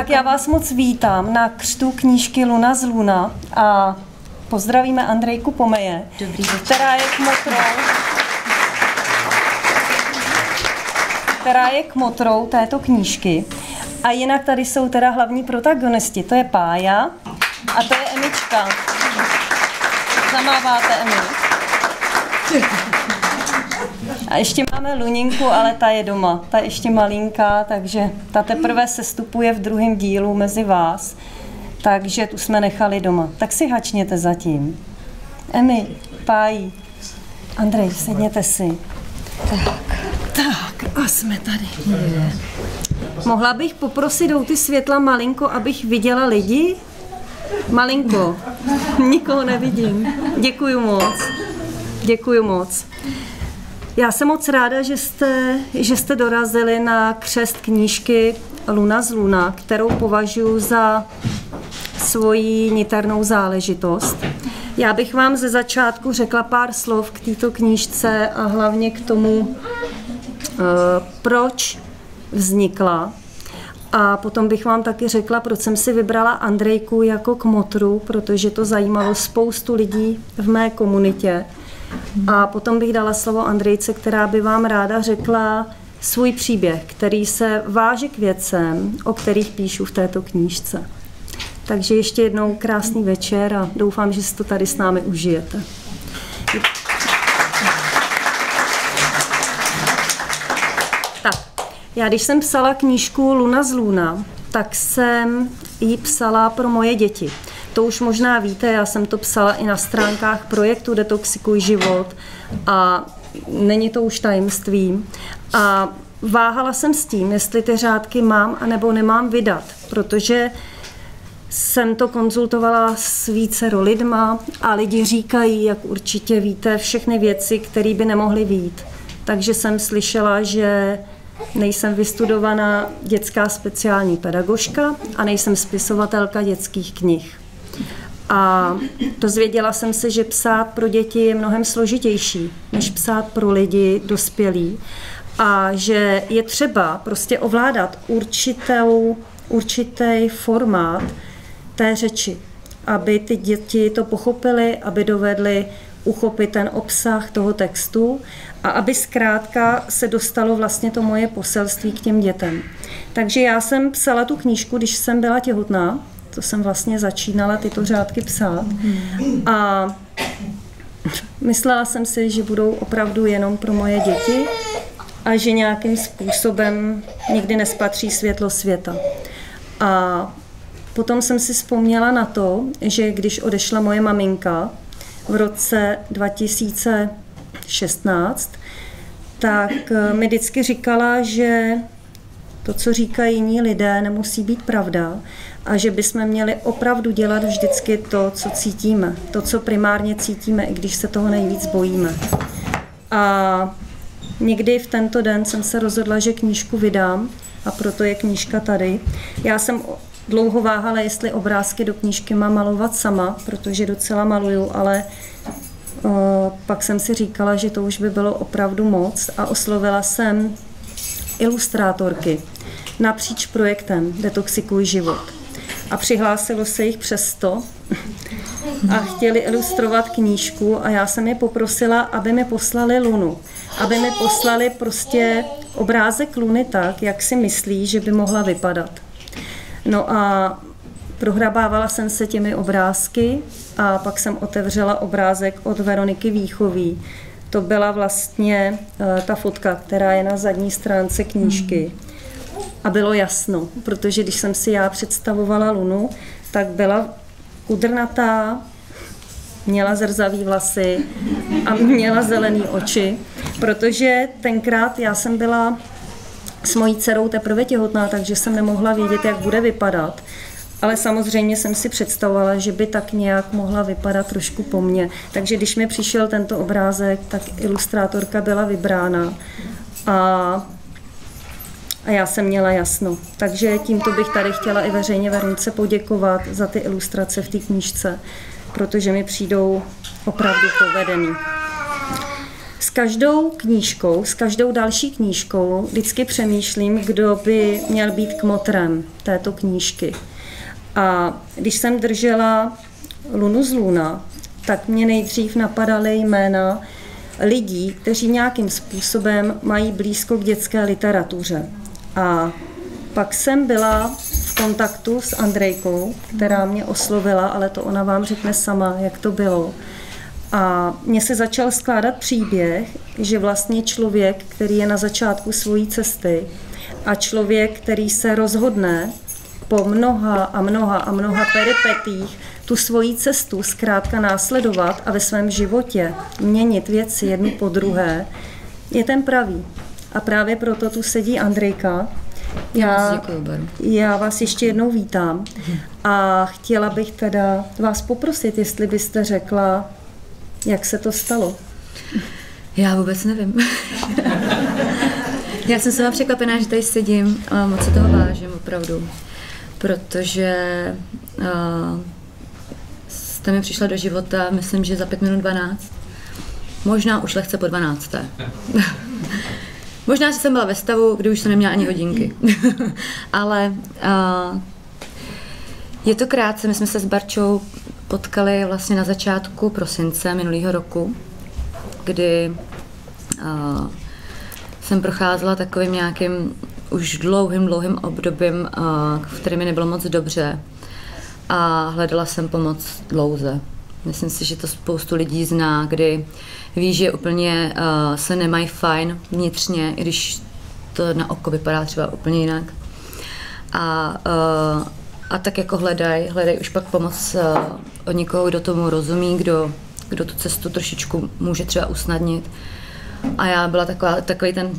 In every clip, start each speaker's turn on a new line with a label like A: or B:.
A: Tak já vás moc vítám na křtu knížky Luna z Luna a pozdravíme Andrejku Pomeje, která je kmotrou této knížky. A jinak tady jsou teda hlavní protagonisti, to je Pája a to je Emička. Zamáváte, Emi. A ještě máme Luninku, ale ta je doma. Ta je ještě malinká, takže ta teprve sestupuje v druhém dílu mezi vás. Takže tu jsme nechali doma. Tak si hačněte zatím. Emi, Páji, Andrej, sedněte si. Tak a jsme tady. Mohla bych poprosit do ty světla malinko, abych viděla lidi? Malinko. Nikoho nevidím. Děkuju moc. Děkuju moc. Já jsem moc ráda, že jste dorazili na křest knížky Luna z Luna, kterou považuji za svoji niternou záležitost. Já bych vám ze začátku řekla pár slov k této knížce a hlavně k tomu, proč vznikla. A potom bych vám taky řekla, proč jsem si vybrala Andrejku jako kmotru, protože to zajímalo spoustu lidí v mé komunitě. A potom bych dala slovo Andrejce, která by vám ráda řekla svůj příběh, který se váže k věcem, o kterých píšu v této knížce. Takže ještě jednou krásný večer a doufám, že si to tady s námi užijete. Tak, já když jsem psala knížku Luna z Luna, tak jsem ji psala pro moje děti. To už možná víte, já jsem to psala i na stránkách projektu Detoxikuj život a není to už tajemstvím. A váhala jsem s tím, jestli ty řádky mám anebo nemám vydat, protože jsem to konzultovala s vícero lidma a lidi říkají, jak určitě víte, všechny věci, které by nemohly vyjít. Takže jsem slyšela, že nejsem vystudovaná dětská speciální pedagožka a nejsem spisovatelka dětských knih. A dozvěděla jsem se, že psát pro děti je mnohem složitější, než psát pro lidi dospělí. A že je třeba prostě ovládat určitý formát té řeči, aby ty děti to pochopily, aby dovedly uchopit ten obsah toho textu a aby zkrátka se dostalo vlastně to moje poselství k těm dětem. Takže já jsem psala tu knížku, když jsem byla těhotná, to jsem vlastně začínala tyto řádky psát a myslela jsem si, že budou opravdu jenom pro moje děti a že nějakým způsobem nikdy nespatří světlo světa. A potom jsem si vzpomněla na to, že když odešla moje maminka v roce 2016, tak mi vždycky říkala, že to, co říkají jiní lidé, nemusí být pravda a že bychom měli opravdu dělat vždycky to, co cítíme, to, co primárně cítíme, i když se toho nejvíc bojíme. A někdy v tento den jsem se rozhodla, že knížku vydám a proto je knížka tady. Já jsem dlouho váhala, jestli obrázky do knížky mám malovat sama, protože docela maluju, ale pak jsem si říkala, že to už by bylo opravdu moc a oslovila jsem ilustrátorky napříč projektem Detoxikuj život. A přihlásilo se jich přes 100 a chtěli ilustrovat knížku a já jsem je poprosila, aby mi poslali Lunu. Aby mi poslali prostě obrázek Luny tak, jak si myslí, že by mohla vypadat. No a prohrabávala jsem se těmi obrázky a pak jsem otevřela obrázek od Veroniky Víchový. To byla vlastně ta fotka, která je na zadní stránce knížky. A bylo jasno, protože když jsem si já představovala Lunu, tak byla kudrnatá, měla zrzavý vlasy a měla zelený oči, protože tenkrát já jsem byla s mojí dcerou teprve těhotná, takže jsem nemohla vědět, jak bude vypadat. Ale samozřejmě jsem si představovala, že by tak nějak mohla vypadat trošku po mně. Takže když mi přišel tento obrázek, tak ilustrátorka byla vybrána a já jsem měla jasno. Takže tímto bych tady chtěla i veřejně Veronice poděkovat za ty ilustrace v té knížce, protože mi přijdou opravdu povedený. každou knížkou, s každou další knížkou vždycky přemýšlím, kdo by měl být kmotrem této knížky. A když jsem držela Lunu z Luna, tak mě nejdřív napadaly jména lidí, kteří nějakým způsobem mají blízko k dětské literatuře. A pak jsem byla v kontaktu s Andrejkou, která mě oslovila, ale to ona vám řekne sama, jak to bylo. A mně se začal skládat příběh, že vlastně člověk, který je na začátku svojí cesty a člověk, který se rozhodne po mnoha peripetích tu svoji cestu zkrátka následovat a ve svém životě měnit věci jednu po druhé, je ten pravý. A právě proto tu sedí Andrejka. Já vás ještě jednou vítám a chtěla bych teda vás poprosit, jestli byste řekla, jak se to stalo.
B: Já vůbec nevím. Já jsem sama překvapená, že tady sedím, ale moc se toho vážím opravdu, protože jste mi přišla do života, myslím, že za 5 minut 12. Možná už lehce po 12. Možná, že jsem byla ve stavu, kdy už jsem neměla ani hodinky. Ale je to krátce, my jsme se s Barčou potkali vlastně na začátku prosince minulého roku, kdy jsem procházela takovým nějakým už dlouhým obdobím, v kterém mi nebylo moc dobře a hledala jsem pomoc dlouze. Myslím si, že to spoustu lidí zná, kdy ví, že úplně se nemají fajn vnitřně, i když to na oko vypadá třeba úplně jinak. A tak jako hledají už pak pomoc od někoho, kdo tomu rozumí, kdo tu cestu trošičku může třeba usnadnit. A já byla takový ten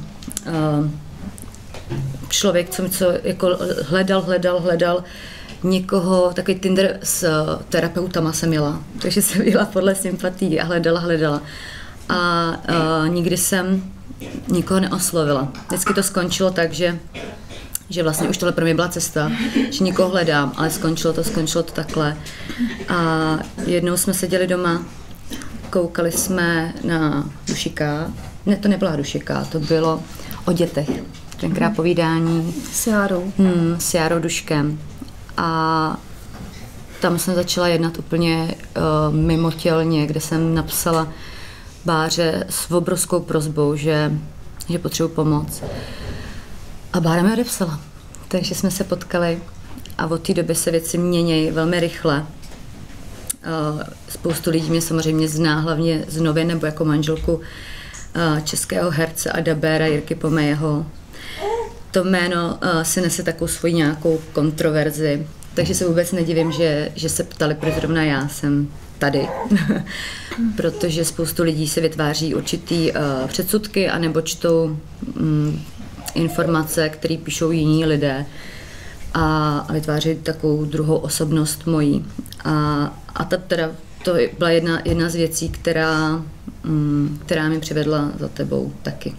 B: člověk, co jako hledal někoho, takový Tinder s terapeutama jsem jela, takže jsem jela podle sympatií a hledala. A nikdy jsem nikoho neoslovila. Vždycky to skončilo tak, že vlastně už tohle pro mě byla cesta, že někoho hledám, ale skončilo to takhle. A jednou jsme seděli doma, koukali jsme na Dušika. Ne, to nebyla Dušika, to bylo o dětech. Tenkrát povídání s Járou Duškem. A tam jsem začala jednat úplně mimotělně, kde jsem napsala Báře s obrovskou prosbou, že potřebuji pomoc. A Bára mi odepsala. Takže jsme se potkali a od té doby se věci mění velmi rychle. Spoustu lidí mě samozřejmě zná, hlavně z novin nebo jako manželku českého herce a dabéra Jirky Pomejeho. To jméno si nese takovou svoji nějakou kontroverzi, takže se vůbec nedivím, že se ptali, proč zrovna já jsem tady. Protože spoustu lidí se vytváří určitý předsudky anebo čtou informace, které píšou jiní lidé a vytváří takovou druhou osobnost mojí. A to byla jedna z věcí, která mi přivedla za tebou taky.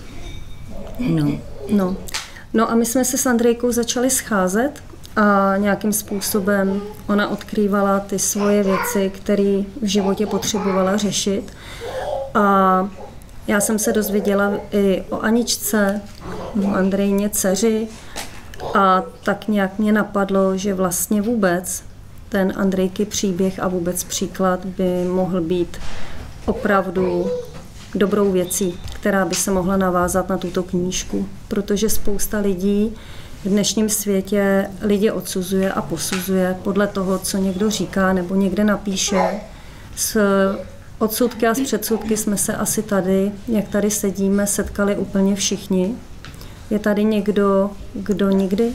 A: No a my jsme se s Andrejkou začali scházet a nějakým způsobem ona odkrývala ty svoje věci, které v životě potřebovala řešit. A já jsem se dozvěděla i o Aničce, o Andrejně dceři a tak nějak mě napadlo, že vlastně vůbec ten Andrejky příběh a vůbec příklad by mohl být opravdu dobrou věcí, která by se mohla navázat na tuto knížku, protože spousta lidí v dnešním světě lidi odsuzuje a posuzuje podle toho, co někdo říká nebo někde napíše. S odsudky a s předsudky jsme se asi tady, jak tady sedíme, setkali úplně všichni. Je tady někdo, kdo nikdy?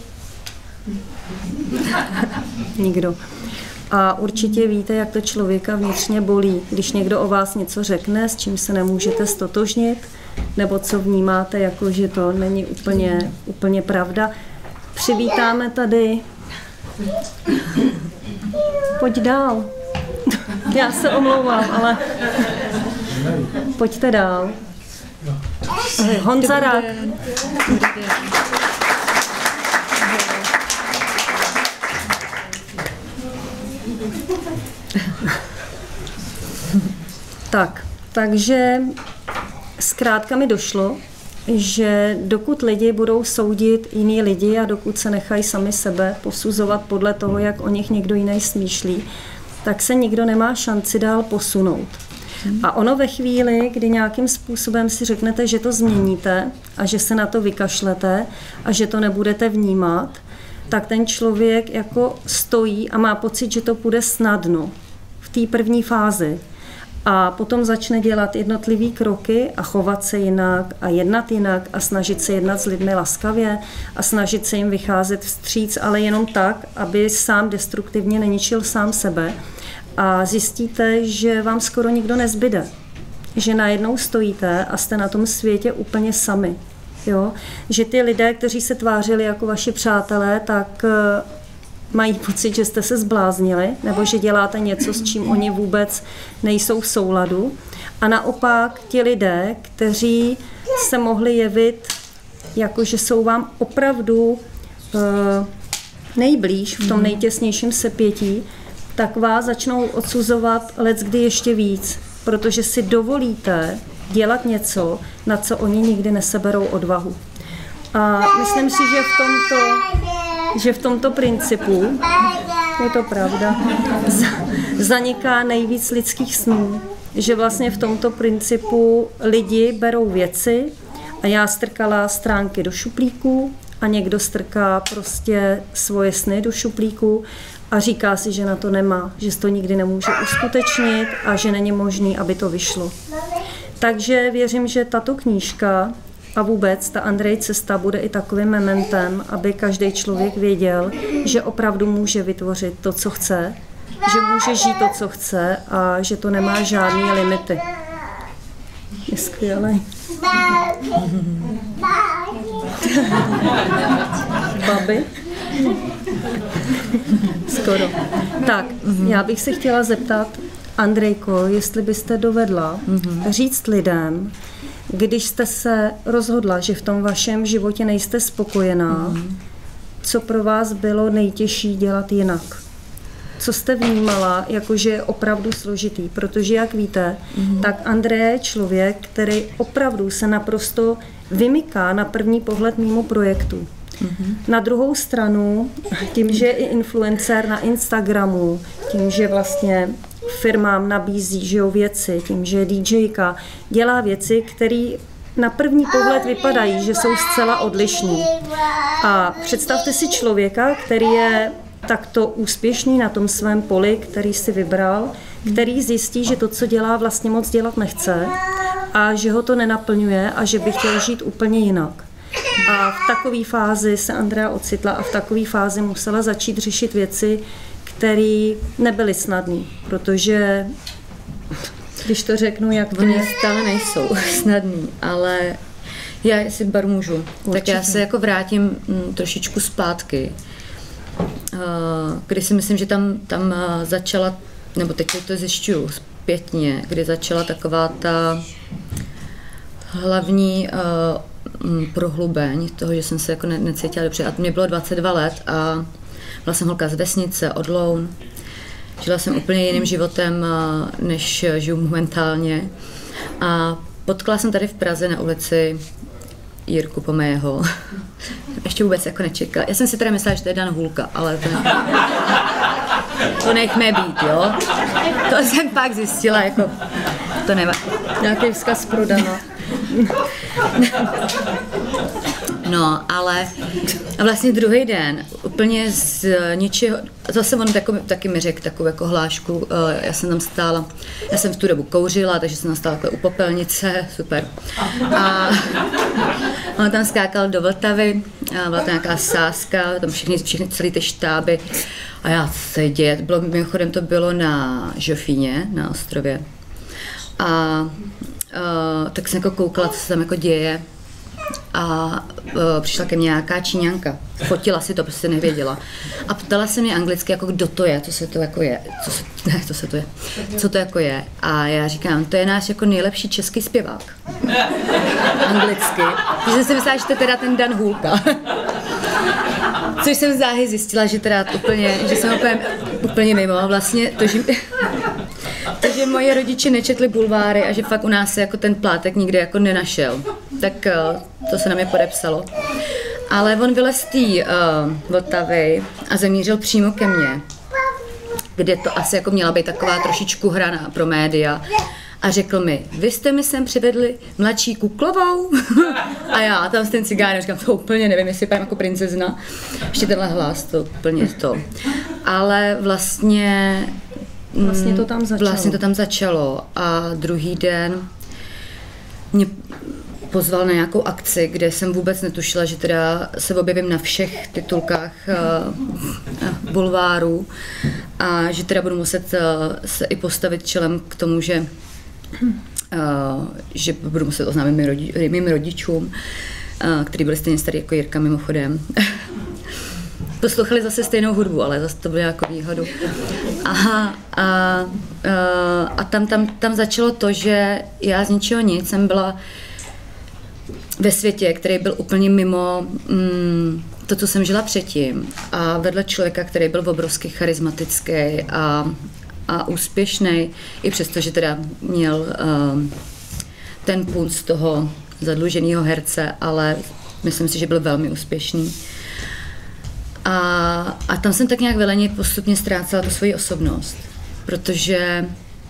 A: Nikdo. A určitě víte, jak to člověka vnitřně bolí, když někdo o vás něco řekne, s čím se nemůžete stotožnit, nebo co vnímáte, jako že to není úplně pravda. Přivítáme tady. Pojď dál. Já se omlouvám, ale pojďte dál. Honza Rák. Takže zkrátka mi došlo, že dokud lidi budou soudit jiný lidi a dokud se nechají sami sebe posuzovat podle toho, jak o nich někdo jiný smýšlí, tak se nikdo nemá šanci dál posunout. A ono ve chvíli, kdy nějakým způsobem si řeknete, že to změníte a že se na to vykašlete a že to nebudete vnímat, tak ten člověk jako stojí a má pocit, že to půjde snadno v té první fázi. A potom začne dělat jednotlivý kroky a chovat se jinak a jednat jinak a snažit se jednat s lidmi laskavě a snažit se jim vycházet vstříc, ale jenom tak, aby sám destruktivně neničil sám sebe. A zjistíte, že vám skoro nikdo nezbyde. Že najednou stojíte a jste na tom světě úplně sami. Jo? Že ty lidé, kteří se tvářili jako vaši přátelé, tak mají pocit, že jste se zbláznili, nebo že děláte něco, s čím oni vůbec nejsou v souladu. A naopak ti lidé, kteří se mohli jevit, jako že jsou vám opravdu nejblíž v tom nejtěsnějším sepětí, tak vás začnou odsuzovat leckdy ještě víc, protože si dovolíte dělat něco, na co oni nikdy neseberou odvahu. A myslím si, že v tomto principu, je to pravda, zaniká nejvíc lidských snů. Že vlastně v tomto principu lidi berou věci a já strkala stránky do šuplíku a někdo strká prostě svoje sny do šuplíku a říká si, že na to nemá, že to nikdy nemůže uskutečnit a že není možný, aby to vyšlo. Takže věřím, že tato knížka a vůbec ta Andrej cesta bude i takovým mementem, aby každý člověk věděl, že opravdu může vytvořit to, co chce, že může žít to, co chce a že to nemá žádné limity. Je skvělý. Babi? Skoro. Tak, já bych se chtěla zeptat, Andrejko, jestli byste dovedla říct lidem, když jste se rozhodla, že v tom vašem životě nejste spokojená, co pro vás bylo nejtěžší dělat jinak? Co jste vnímala, jakože je opravdu složitý? Protože, jak víte, tak Andrej je člověk, který opravdu se naprosto vymyká na první pohled mimo projektu. Na druhou stranu, tím, že je i influencer na Instagramu, tím, že vlastně firmám nabízí, že jo, věci, tím, že je DJka, dělá věci, které na první pohled vypadají, že jsou zcela odlišný. A představte si člověka, který je takto úspěšný na tom svém poli, který si vybral, který zjistí, že to, co dělá, vlastně moc dělat nechce a že ho to nenaplňuje a že by chtěl žít úplně jinak. A v takové fázi se Andrea ocitla a v takové fázi musela začít řešit věci, které nebyly snadné, protože, když to řeknu, jak to
B: je, stále nejsou snadný, ale já si bar můžu. Určitě. Tak já se jako vrátím trošičku zpátky, kdy si myslím, že tam začala, nebo teď to zjišťuju zpětně, kdy začala taková ta hlavní prohlubeň toho, že jsem se jako necítila dobře. A mě bylo 22 let a byla jsem holka z vesnice, od Loun. Žila jsem úplně jiným životem, než žiju momentálně. A potkala jsem tady v Praze na ulici Jirku Pomého. Ještě vůbec jako nečekala. Já jsem si teda myslela, že to je Dan Hůlka, ale to nechme být, jo. To jsem pak zjistila, jako to nemá. Nějaký vzkaz pro Dana. No, ale vlastně druhý den, úplně z ničeho, zase on taky mi řekl takovou jako hlášku, já jsem tam stála, já jsem v tu dobu kouřila, takže jsem tam stála u popelnice, super. A on tam skákal do Vltavy, a byla tam nějaká sázka, tam všechny celý ty štáby a já se děje, mimochodem to bylo na Žofíně, na ostrově. A tak jsem jako koukala, co se tam jako děje. A přišla ke mně nějaká Číňanka. Fotila si to, prostě nevěděla. A ptala se mě anglicky, jako kdo to je, co se to jako je. Co to jako je. A já říkám, to je náš jako nejlepší český zpěvák. Anglicky. Když jsem si myslela, že to je teda ten Dan Hůlka. Což jsem záhy zjistila, že teda úplně, že jsem úplně mimo vlastně. To, že že moje rodiče nečetli bulváry a že fakt u nás se jako ten plátek nikdy jako nenašel. Tak to se na mě podepsalo. Ale on vylez z té Vltavy a zamířil přímo ke mně, kde to asi jako měla být taková trošičku hra pro média. A řekl mi, vy jste mi sem přivedli mladší Kuklovou? A já tam s ten cigár, říkám, to úplně nevím, jestli je jako princezna. Ještě tenhle hlas, to úplně to. Ale vlastně to tam začalo. A druhý den mě pozval na nějakou akci, kde jsem vůbec netušila, že teda se objevím na všech titulkách bulváru a že teda budu muset se i postavit čelem k tomu, že budu muset oznámit mým rodičům, kteří byli stejně starý jako Jirka mimochodem. Poslouchali zase stejnou hudbu, ale zase to bylo jako výhodu. A tam začalo to, že já z ničeho nic jsem byla ve světě, který byl úplně mimo to, co jsem žila předtím. A vedle člověka, který byl obrovsky charismatický a úspěšný, i přesto, že teda měl ten punc toho zadluženého herce, ale myslím si, že byl velmi úspěšný. A tam jsem tak nějak veleně postupně ztrácela tu svoji osobnost, protože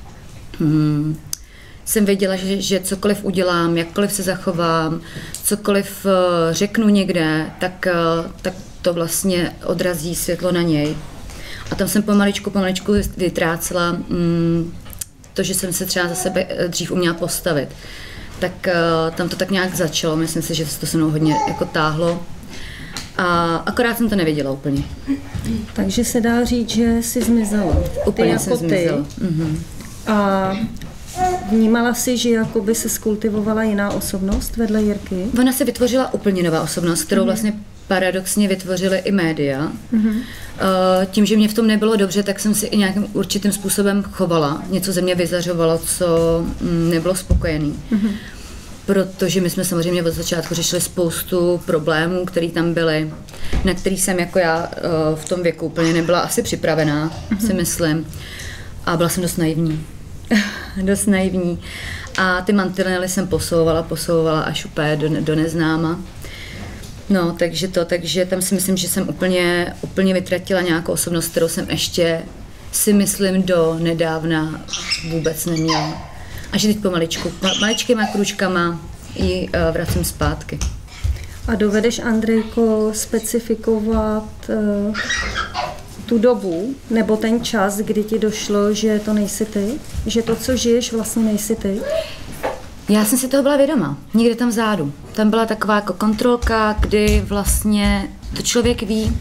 B: jsem věděla, že cokoliv udělám, jakkoliv se zachovám, cokoliv řeknu někde, tak to vlastně odrazí světlo na něj. A tam jsem pomaličku vytrácela to, že jsem se třeba za sebe dřív uměla postavit. Tak tam to tak nějak začalo, myslím si, že to se mnou hodně jako táhlo. A akorát jsem to nevěděla úplně.
A: Takže se dá říct, že jsi zmizela.
B: Úplně jsem zmizela.
A: A vnímala jsi, že jakoby se skultivovala jiná osobnost vedle Jirky?
B: Ona se vytvořila úplně nová osobnost, kterou vlastně paradoxně vytvořily i média. Tím, že mě v tom nebylo dobře, tak jsem si i nějakým určitým způsobem chovala. Něco ze mě vyzařovalo, co nebylo spokojený. Protože my jsme samozřejmě od začátku řešili spoustu problémů, které tam byly, na který jsem jako já v tom věku úplně nebyla asi připravená, si myslím. A byla jsem dost naivní. A ty mantinely jsem posouvala až úplně do neznáma. No, takže tam si myslím, že jsem úplně vytratila nějakou osobnost, kterou jsem ještě si myslím do nedávna vůbec neměla. A že teď maličkýma kručkama ji vracím zpátky.
A: A dovedeš, Andrejko, specifikovat tu dobu nebo ten čas, kdy ti došlo, že to nejsi ty? Že to, co žiješ, vlastně nejsi ty?
B: Já jsem si toho byla vědoma, někde tam vzadu. Tam byla taková jako kontrolka, kdy vlastně to člověk ví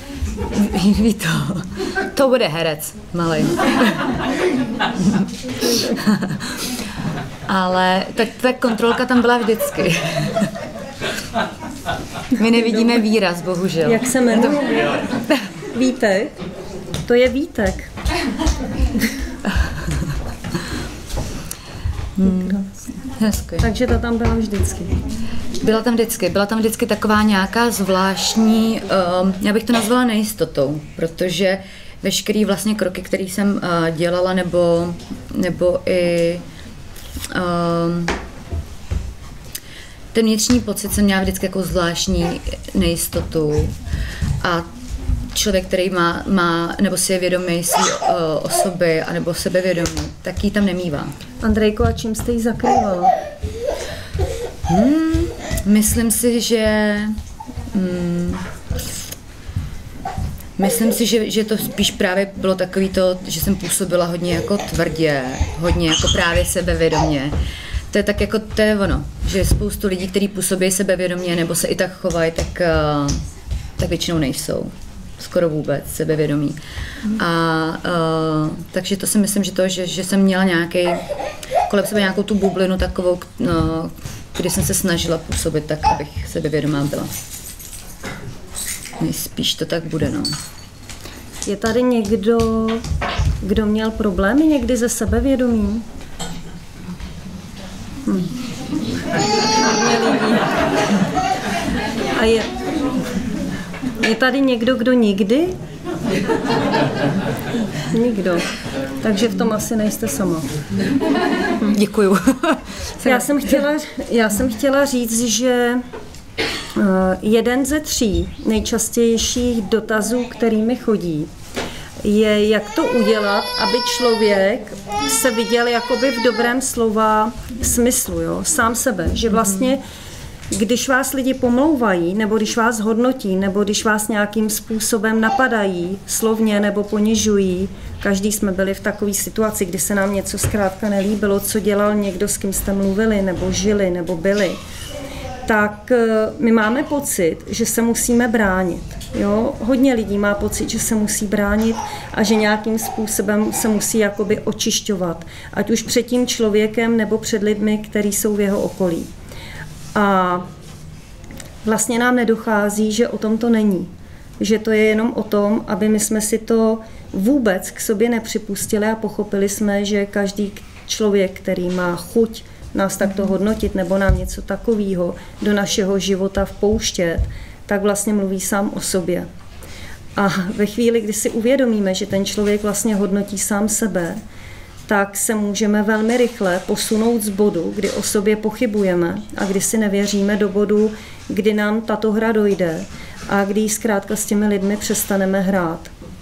B: to. To bude herec, malej. Ale ta kontrolka tam byla vždycky. My nevidíme výraz, bohužel.
A: Jak se jmenuje? Vítek? To je Vítek. Takže ta tam byla vždycky.
B: Byla tam vždycky taková nějaká zvláštní, já bych to nazvala nejistotou, protože veškerý vlastně kroky, které jsem dělala, nebo i ten vnitřní pocit jsem měla vždycky jako zvláštní nejistotu a člověk, který má nebo si je vědomý své osoby anebo sebevědomí, tak ji tam nemívá. Andrejko, a čím jste ji zakrývala? Myslím si, že to spíš právě bylo takový to, že jsem působila hodně jako tvrdě, hodně jako právě sebevědomě. To je tak jako, to je ono, že spoustu lidí, kteří působí sebevědomě nebo se i tak chovají, tak většinou nejsou. Skoro vůbec sebevědomí. Takže to si myslím, že jsem měla kolem sebe nějakou tu bublinu takovou, kdy jsem se snažila působit tak, abych sebevědomá byla. Nejspíš to tak bude, no.
A: Je tady někdo, kdo měl problémy někdy se sebevědomím? A je tady někdo, kdo nikdy? Nikdo. Takže v tom asi nejste sama.
B: Děkuju.
A: Já jsem chtěla říct, že jeden ze 3 nejčastějších dotazů, kterými chodí, je, jak to udělat, aby člověk se viděl jakoby v dobrém slova smyslu, jo? Sám sebe, že vlastně když vás lidi pomlouvají, nebo když vás hodnotí, nebo když vás nějakým způsobem napadají, slovně nebo ponižují, každý jsme byli v takové situaci, kdy se nám něco zkrátka nelíbilo, co dělal někdo, s kým jste mluvili, nebo žili, nebo byli, tak my máme pocit, že se musíme bránit. Jo? Hodně lidí má pocit, že se musí bránit a že nějakým způsobem se musí jakoby očišťovat, ať už před tím člověkem, nebo před lidmi, kteří jsou v jeho okolí. A vlastně nám nedochází, že o tom to není. Že to je jenom o tom, aby my jsme si to vůbec k sobě nepřipustili a pochopili jsme, že každý člověk, který má chuť nás takto hodnotit nebo nám něco takového do našeho života vpouštět, tak vlastně mluví sám o sobě. A ve chvíli, kdy si uvědomíme, že ten člověk vlastně hodnotí sám sebe, tak se můžeme velmi rychle posunout z bodu, kdy o sobě pochybujeme a kdy si nevěříme, do bodu, kdy nám tato hra dojde a kdy zkrátka s těmi lidmi přestaneme hrát.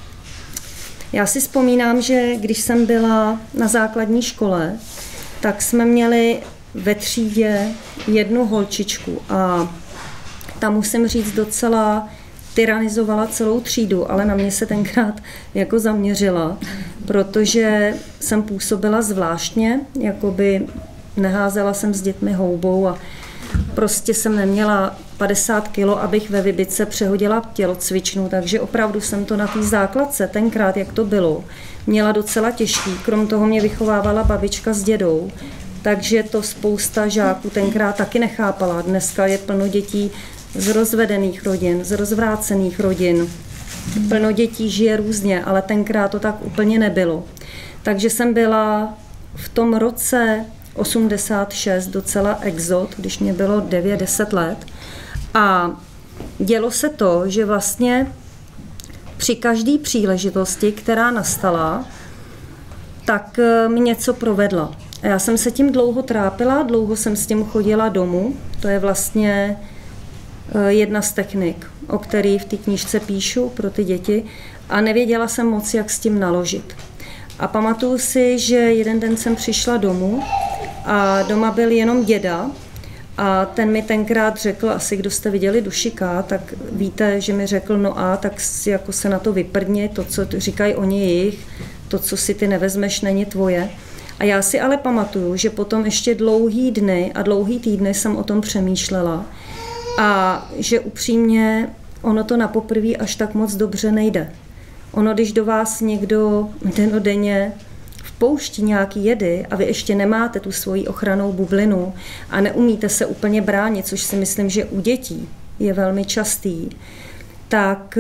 A: Já si vzpomínám, že když jsem byla na základní škole, tak jsme měli ve třídě jednu holčičku a ta, musím říct, docela tyranizovala celou třídu, ale na mě se tenkrát jako zaměřila, protože jsem působila zvláštně, jakoby neházela jsem s dětmi houbou a prostě jsem neměla 50 kilo, abych ve Vybice přehodila tělocvičnu, takže opravdu jsem to na té základce, tenkrát, jak to bylo, měla docela těžký. Krom toho mě vychovávala babička s dědou, takže to spousta žáků tenkrát taky nechápala. Dneska je plno dětí z rozvedených rodin, z rozvrácených rodin. Plno dětí žije různě, ale tenkrát to tak úplně nebylo. Takže jsem byla v tom roce 86 docela exot, když mě bylo 9-10 let. A dělo se to, že vlastně při každé příležitosti, která nastala, tak mi něco provedla. A já jsem se tím dlouho trápila, dlouho jsem s tím chodila domů. To je vlastně jedna z technik, o který v té knížce píšu pro ty děti. A nevěděla jsem moc, jak s tím naložit. A pamatuju si, že jeden den jsem přišla domů a doma byl jenom děda. A ten mi tenkrát řekl, asi kdo jste viděli Dušika, tak víte, že mi řekl, no a tak jako se na to vyprdni, to, co říkají oni jejich, to, co si ty nevezmeš, není tvoje. A já si ale pamatuju, že potom ještě dlouhý dny a dlouhý týdny jsem o tom přemýšlela a že upřímně ono to na poprvé až tak moc dobře nejde. Ono, když do vás někdo dennodenně vpouští nějaký jedy a vy ještě nemáte tu svoji ochrannou bublinu a neumíte se úplně bránit, což si myslím, že u dětí je velmi častý, tak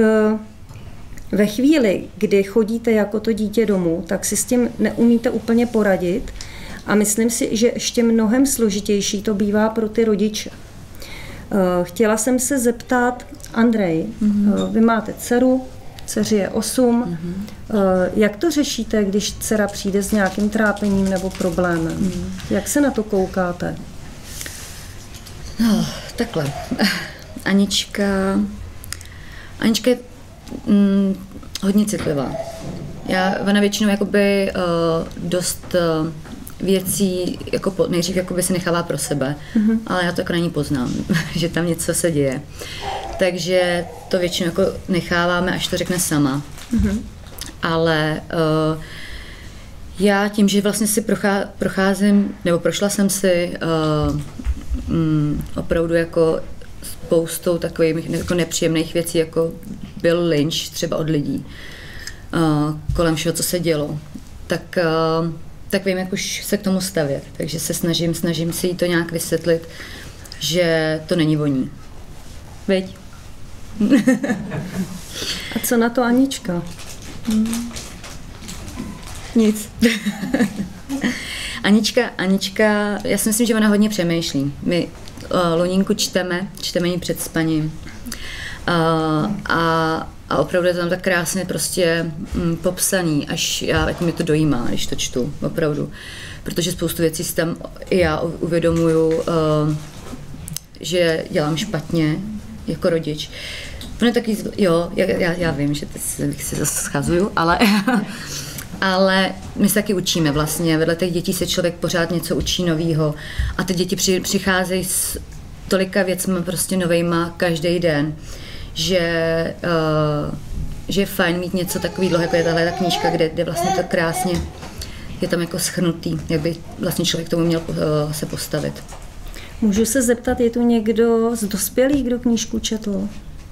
A: ve chvíli, kdy chodíte jako to dítě domů, tak si s tím neumíte úplně poradit a myslím si, že ještě mnohem složitější to bývá pro ty rodiče. Chtěla jsem se zeptat, Andrej, vy máte dceru, dceři je 8. Jak to řešíte, když dcera přijde s nějakým trápením nebo problémem? Jak se na to koukáte?
B: No, takhle. Anička je hodně citlivá. Ona většinou jakoby dost věcí jako nejdřív jakoby se nechává pro sebe, ale já to jako na ní poznám, že tam něco se děje. Takže to většinou jako necháváme, až to řekne sama. Ale já tím, že vlastně si procházím, nebo prošla jsem si opravdu jako spoustou takových jako nepříjemných věcí, jako byl lynč třeba od lidí kolem všeho, co se dělo, tak vím, jak už se k tomu stavět. Takže se snažím si jí to nějak vysvětlit, že to není o ní. Viď?
A: A co na to Anička?
B: Nic. Anička, já si myslím, že ona hodně přemýšlí. My Luninku čteme ji před spaním. A A opravdu je to tam tak krásně prostě popsaný, ať mě to dojímá, když to čtu, opravdu. Protože spoustu věcí si tam i já uvědomuju, že dělám špatně jako rodič. Ono taky, jo, já vím, že teď si zase schazuju, ale my se taky učíme vlastně. Vedle těch dětí se člověk pořád něco učí novýho. A ty děti přicházejí s tolika věcmi prostě novejma každý den, že je fajn mít něco takového, jako je tahle knížka, kde vlastně to krásně je tam jako shrnutý, jak by vlastně člověk k tomu měl se postavit.
A: Můžu se zeptat, je tu někdo z dospělých, kdo knížku četl?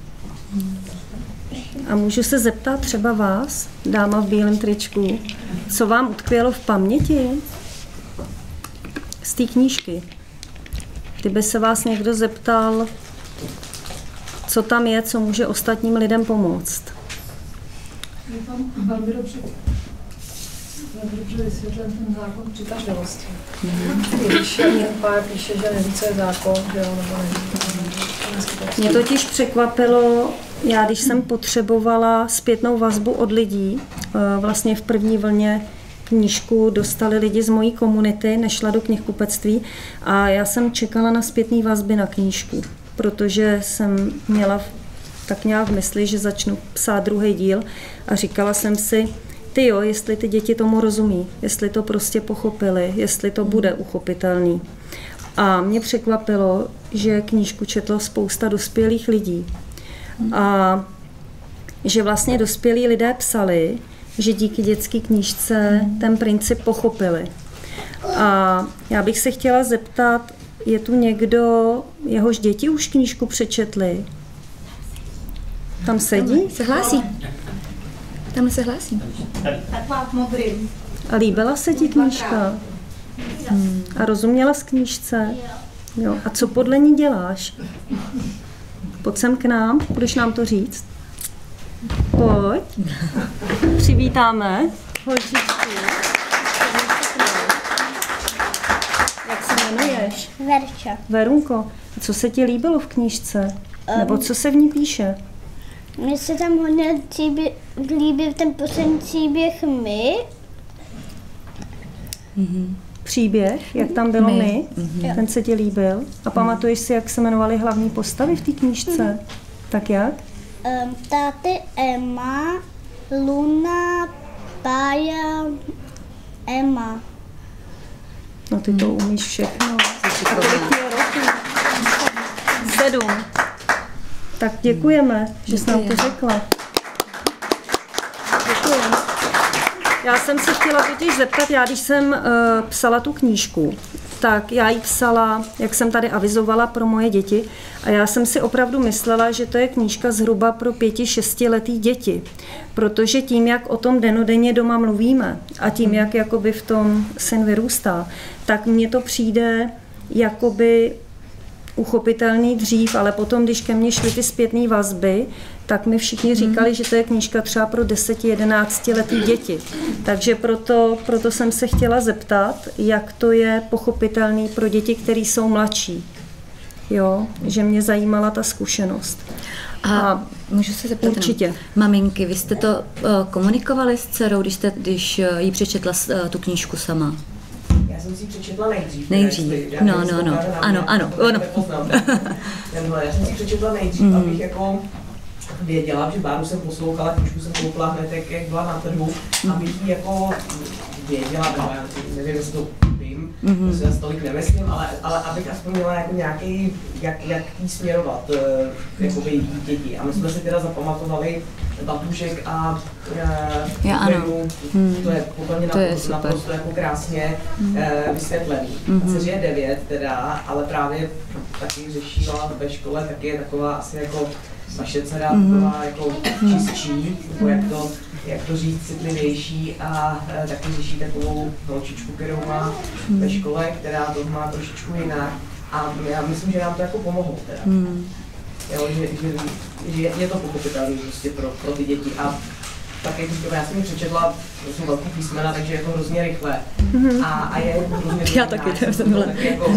A: A můžu se zeptat třeba vás, dáma v bílém tričku, co vám utkvělo v paměti z té knížky? Kdyby se vás někdo zeptal, co tam je, co může ostatním lidem pomoct?
C: Je tam velmi dobře vysvětlen ten zákon přitažlivosti. Když pár píše, že neví, co je zákon, že jo, nebo neví.
A: Mě totiž překvapilo, já když jsem potřebovala zpětnou vazbu od lidí, vlastně v první vlně knížku dostali lidi z mojí komunity, nešla do knihkupectví a já jsem čekala na zpětný vazby na knížku, protože jsem měla tak nějak v mysli, že začnu psát druhý díl a říkala jsem si, tyjo, jestli ty děti tomu rozumí, jestli to prostě pochopili, jestli to bude uchopitelný. A mě překvapilo, že knížku četlo spousta dospělých lidí. A že vlastně dospělí lidé psali, že díky dětské knížce ten princip pochopili. A já bych se chtěla zeptat, je tu někdo, jehož děti už knížku přečetli? Tam sedí?
B: Se hlásí. Tam se hlásí.
C: Taková v modrým.
A: A líbila se ti knížka? A rozuměla z knížce? Jo. A co podle ní děláš? Pojď sem k nám, budeš nám to říct? Pojď. Přivítáme holčičku. Jak se jmenuješ?
D: Verča.
A: Verunko, a co se ti líbilo v knížce? Nebo co se v ní píše?
D: Mně se tam hodně líbil ten poslední příběh My.
A: Příběh, jak tam bylo my, ten se ti líbil. A pamatuješ si, jak se jmenovaly hlavní postavy v té knížce? Tak jak?
D: Táty Emma, Luna, Pája, Emma.
A: No ty to umíš všechno. Kolik ti je roků? 7. Tak děkujeme, že jsi nám to řekla. Děkujeme. Já jsem se chtěla totiž zeptat, já když jsem psala tu knížku, tak já ji psala, jak jsem tady avizovala, pro moje děti a já jsem si opravdu myslela, že to je knížka zhruba pro 5-6 letý děti, protože tím, jak o tom dennodenně doma mluvíme a tím, jak jakoby v tom syn vyrůstá, tak mně to přijde jakoby uchopitelný dřív, ale potom, když ke mně šly ty zpětné vazby, tak mi všichni říkali, že to je knížka třeba pro 10-11 letý děti. Takže proto jsem se chtěla zeptat, jak to je pochopitelný pro děti, které jsou mladší. Jo, že mě zajímala ta zkušenost.
B: A můžu se zeptat,
A: určitě.
B: Maminky, vy jste to komunikovali s dcerou, když jí přečetla tu knížku sama?
E: Já jsem si přečetla nejdřív.
B: No. Ano.
E: Já jsem si přečetla nejdřív, abych jako věděla, že Báru jsem poslouchala, knížku jsem koupila hned, jak byla na trhu, abych ji jako věděla, nebo já nevím, jestli to vím, to si tolik nemyslím, ale abych aspoň měla jako nějaký, jak jí směrovat, jakoby děti. A my jsme si teda zapamatovali Babůžek a Benu, to je úplně naprosto jako krásně vysvětlený. Dceři je 9 teda, ale právě taky řešila ve škole, taky je taková asi jako vaše dcera, taková jako čistší, jako jak to říct, citlivější a taky řeší takovou holčičku, kterou má ve škole, která to má trošičku jinak. A já myslím, že nám to jako pomohlo teda. Jo, že je to pochopitelné prostě pro ty děti. A tak jak říkám, já jsem ji přečetla, to jsou velký písmena, takže je to hrozně rychle. A je hrozně
B: já taky, to jsem byla.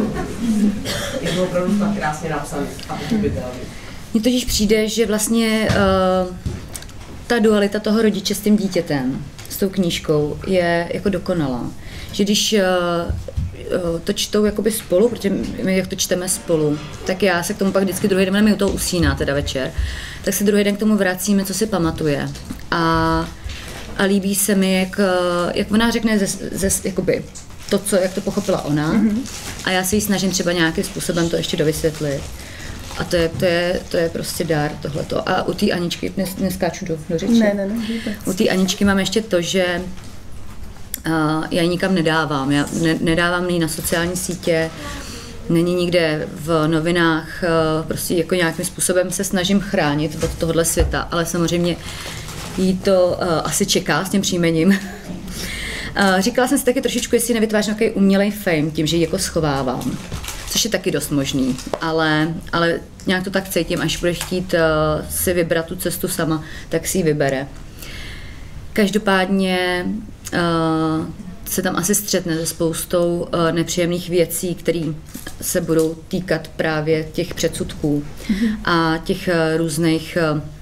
E: Je to opravdu tak krásně napsané a pochopitelné.
B: Mně totiž přijde, že vlastně ta dualita toho rodiče s tím dítětem, s tou knížkou je jako dokonalá. Že když to čtou jakoby spolu, protože my jak to čteme spolu, tak já se k tomu pak vždycky druhý den, mi u toho usíná teda večer, tak se druhý den k tomu vracíme, co si pamatuje. A líbí se mi, jak ona řekne jakoby to, jak to pochopila ona, a já se jí snažím třeba nějakým způsobem to ještě dovysvětlit. A to je prostě dár tohleto. A u té Aničky, neskáču do řeči.
A: Ne,
B: u té Aničky mám ještě to, že já ji nikam nedávám. Já nedávám ji na sociální sítě, není nikde v novinách, prostě jako nějakým způsobem se snažím chránit od tohohle světa, ale samozřejmě jí to asi čeká s tím příjmením. Říkala jsem si taky trošičku, jestli nevytvářím takový umělej fame tím, že ji jako schovávám, což je taky dost možný, ale nějak to tak cítím, až bude chtít si vybrat tu cestu sama, tak si ji vybere. Každopádně se tam asi střetne se spoustou nepříjemných věcí, které se budou týkat právě těch předsudků a těch různých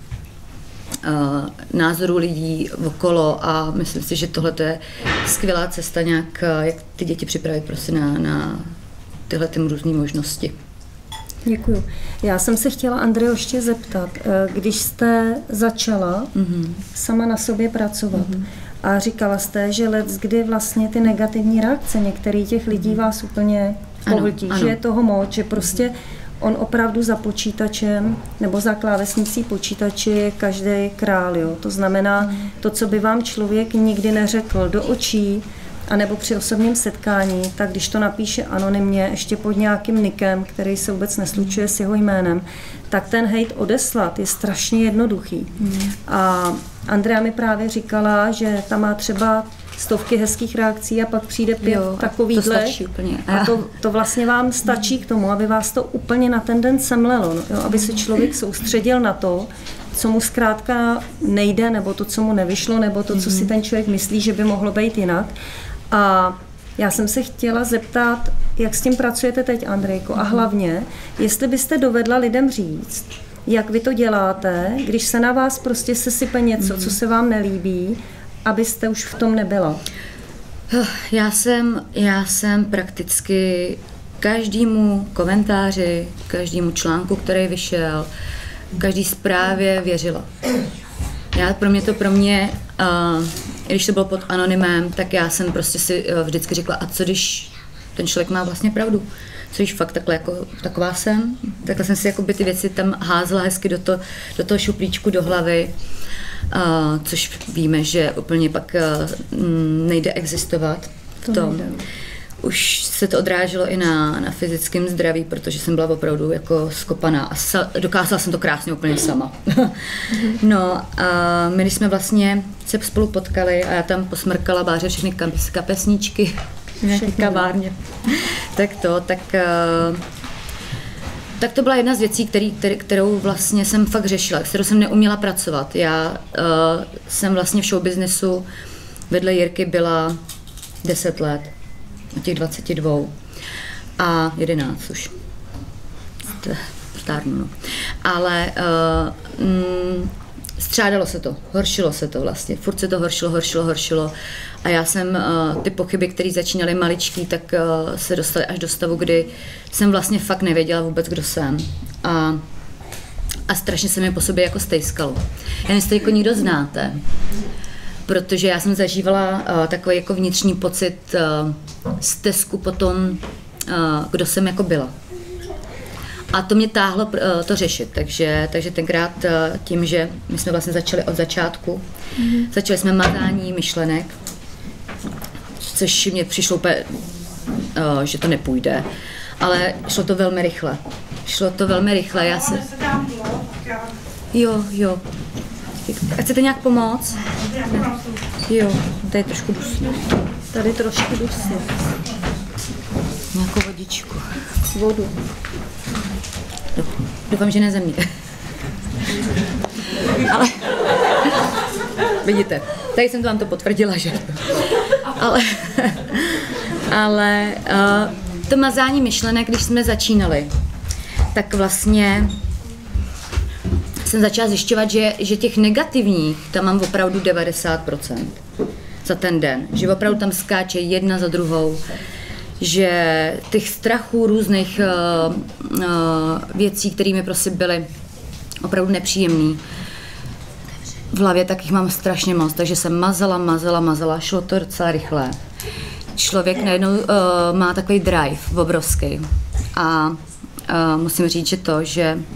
B: názorů lidí okolo, a myslím si, že tohle je skvělá cesta nějak, jak ty děti připravit prostě na tyhle různé možnosti.
A: Děkuju. Já jsem se chtěla, Andrejo, ještě zeptat, když jste začala sama na sobě pracovat a říkala jste, že leckdy vlastně ty negativní reakce některých těch lidí vás úplně pohltí, že je toho moc, že prostě on opravdu za počítačem nebo za klávesnicí počítače je každý král. Jo? To znamená, to, co by vám člověk nikdy neřekl do očí, anebo při osobním setkání, tak když to napíše anonymně, ještě pod nějakým nikem, který se vůbec neslučuje s jeho jménem, tak ten hejt odeslat je strašně jednoduchý. A Andrea mi právě říkala, že tam má třeba stovky hezkých reakcí a pak přijde 5 takovýhle. A to vlastně vám stačí k tomu, aby vás to úplně na ten den semlelo, jo? Aby se člověk soustředil na to, co mu zkrátka nejde, nebo to, co mu nevyšlo, nebo to, co si ten člověk myslí, že by mohlo být jinak. A já jsem se chtěla zeptat, jak s tím pracujete teď, Andrejko, a hlavně, jestli byste dovedla lidem říct, jak vy to děláte, když se na vás prostě sesype něco, co se vám nelíbí, abyste už v tom nebyla.
B: Já jsem prakticky každému komentáři, každému článku, který vyšel, každý zprávě věřila. Pro mě, když to bylo pod anonymem, tak já jsem prostě si vždycky řekla, a co když ten člověk má vlastně pravdu? Co když fakt takhle jako taková jsem? Takhle jsem si jakoby ty věci tam házela hezky do toho šuplíčku, do hlavy, což víme, že úplně pak nejde existovat v tom. Už se to odráželo i na fyzickém zdraví, protože jsem byla opravdu jako skopaná a dokázala jsem to krásně úplně sama. No a my, když jsme vlastně se spolu potkali a já tam posmrkala Báře všechny kapesníčky v nějaké kavárně, tak to byla jedna z věcí, kterou vlastně jsem fakt řešila, s kterou jsem neuměla pracovat. Já jsem vlastně v showbiznesu vedle Jirky byla 10 let. Od těch 22 a 11 už. Stárnu, no. Ale střádalo se to, horšilo se to vlastně. Furt se to horšilo. A já jsem ty pochyby, které začínaly maličký, tak se dostaly až do stavu, kdy jsem vlastně fakt nevěděla vůbec, kdo jsem. A strašně se mi po sobě jako stejskalo. Já nevím, jestli jako nikdo znáte, protože já jsem zažívala takový jako vnitřní pocit stesku po tom, kdo jsem jako byla. A to mě táhlo to řešit, takže tenkrát tím, že my jsme vlastně začali od začátku, začali jsme mazání myšlenek, což mě přišlo úplně, že to nepůjde, ale šlo to velmi rychle. Já se... Jo. A chcete nějak pomoct? Jo, tady trošku dusno.
A: Tady trošku dusno.
B: Nějakou vodičku.
A: Vodu.
B: Doufám, že ne ze mě. Ale vidíte, tady jsem to vám to potvrdila, že? Ale to mazání myšlenek, když jsme začínali, tak vlastně jsem začala zjišťovat, že těch negativních tam mám opravdu 90% za ten den. Že opravdu tam skáče jedna za druhou. Že těch strachů různých věcí, které mi prostě byly opravdu nepříjemný, v hlavě tak jich mám strašně moc, takže jsem mazala, šlo to docela rychle. Člověk najednou má takový drive obrovský a musím říct, že to,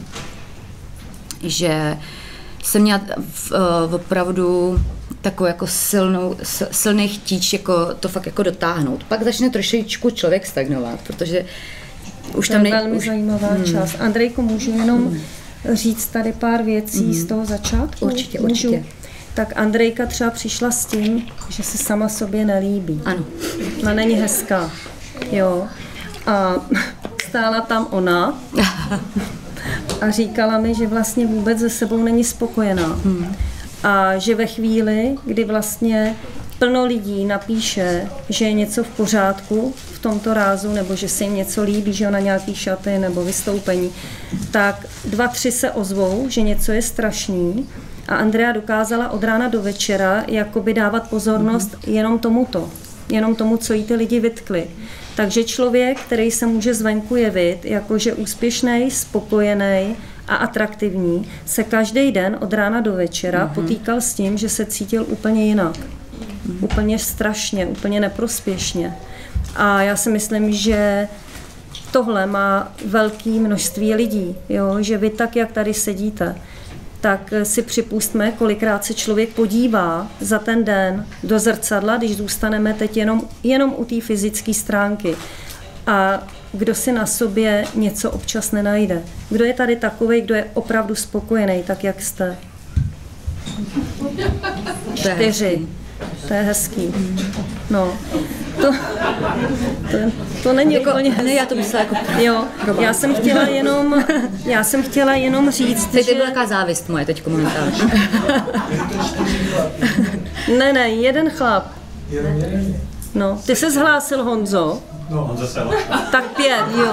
B: že jsem měla opravdu takovou jako silný chtíč jako to fakt jako dotáhnout. Pak začne trošičku člověk stagnovat, protože už tam
A: je velmi zajímavá část. Andrejko, můžu jenom říct tady pár věcí z toho začátku?
B: Určitě.
A: Tak Andrejka třeba přišla s tím, že se sama sobě nelíbí.
B: Ano.
A: Ona není hezká. Jo. A stála tam ona a říkala mi, že vlastně vůbec se sebou není spokojená. A že ve chvíli, kdy vlastně plno lidí napíše, že je něco v pořádku v tomto rázu, nebo že se jim něco líbí, že ona nějaký šaty nebo vystoupení, tak 2-3 se ozvou, že něco je strašný a Andrea dokázala od rána do večera jakoby dávat pozornost jenom tomu, co jí ty lidi vytkli. Takže člověk, který se může zvenku jevit, jakože úspěšný, spokojený a atraktivní, se každý den od rána do večera potýkal s tím, že se cítil úplně jinak. Úplně strašně, úplně neprospěšně. A já si myslím, že tohle má velké množství lidí, jo? Že vy tak, jak tady sedíte, tak si připustme, kolikrát se člověk podívá za ten den do zrcadla, když zůstaneme teď jenom u té fyzické stránky. A kdo si na sobě něco občas nenajde. Kdo je tady takovej, kdo je opravdu spokojený, tak jak jste? 4. To je hezký. No, to není jako, úplně hezký.
B: Ne, já to myslela jako
A: jo, já jsem chtěla jenom říct,
B: teď to byla taková závist moje teď momentálně.
A: Ne, jeden chlap. No, ty se zhlásil, Honzo.
F: No, Honza se
A: tak 5, jo.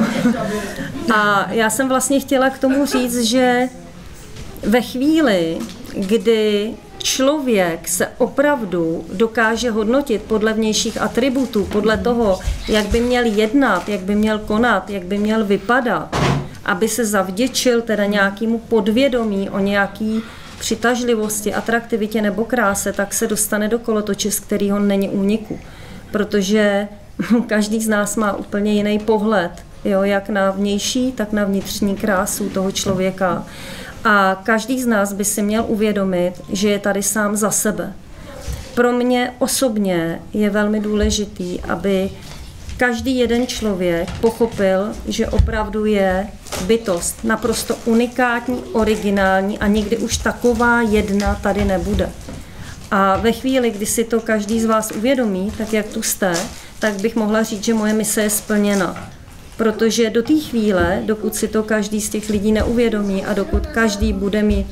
A: A já jsem vlastně chtěla k tomu říct, že ve chvíli, kdy člověk se opravdu dokáže hodnotit podle vnějších atributů, podle toho, jak by měl jednat, jak by měl konat, jak by měl vypadat, aby se zavděčil teda nějakému podvědomí o nějaký přitažlivosti, atraktivitě nebo kráse, tak se dostane do kolotoče, z kterého není úniku. Protože každý z nás má úplně jiný pohled, jo, jak na vnější, tak na vnitřní krásu toho člověka. A každý z nás by si měl uvědomit, že je tady sám za sebe. Pro mě osobně je velmi důležitý, aby každý jeden člověk pochopil, že opravdu je bytost naprosto unikátní, originální a nikdy už taková jedna tady nebude. A ve chvíli, kdy si to každý z vás uvědomí, tak jak tu jste, tak bych mohla říct, že moje mise je splněna. Protože do té chvíle, dokud si to každý z těch lidí neuvědomí a dokud každý bude mít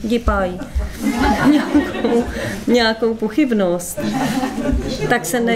A: nějakou pochybnost, tak se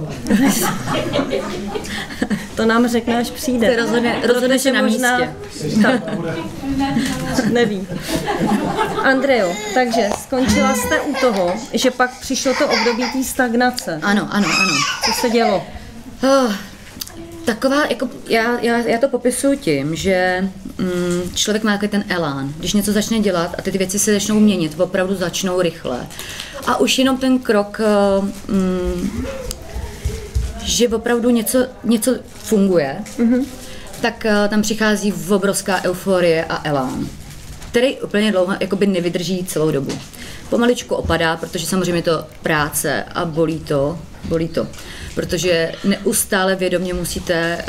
A: to nám řekne, až přijde.
B: Rozhodne se na místě.
A: Tak, neví. Andrejo, takže skončila jste u toho, že pak přišlo to období té stagnace.
B: Ano.
A: Co se dělo?
B: Taková, jako já to popisuju tím, že člověk má takový ten elán, když něco začne dělat a ty věci se začnou měnit, opravdu začnou rychle. A už jenom ten krok, že opravdu něco funguje, tak tam přichází obrovská euforie a elán, který úplně dlouho jakoby nevydrží celou dobu. Pomaličku opadá, protože samozřejmě to práce a bolí to, protože neustále vědomě musíte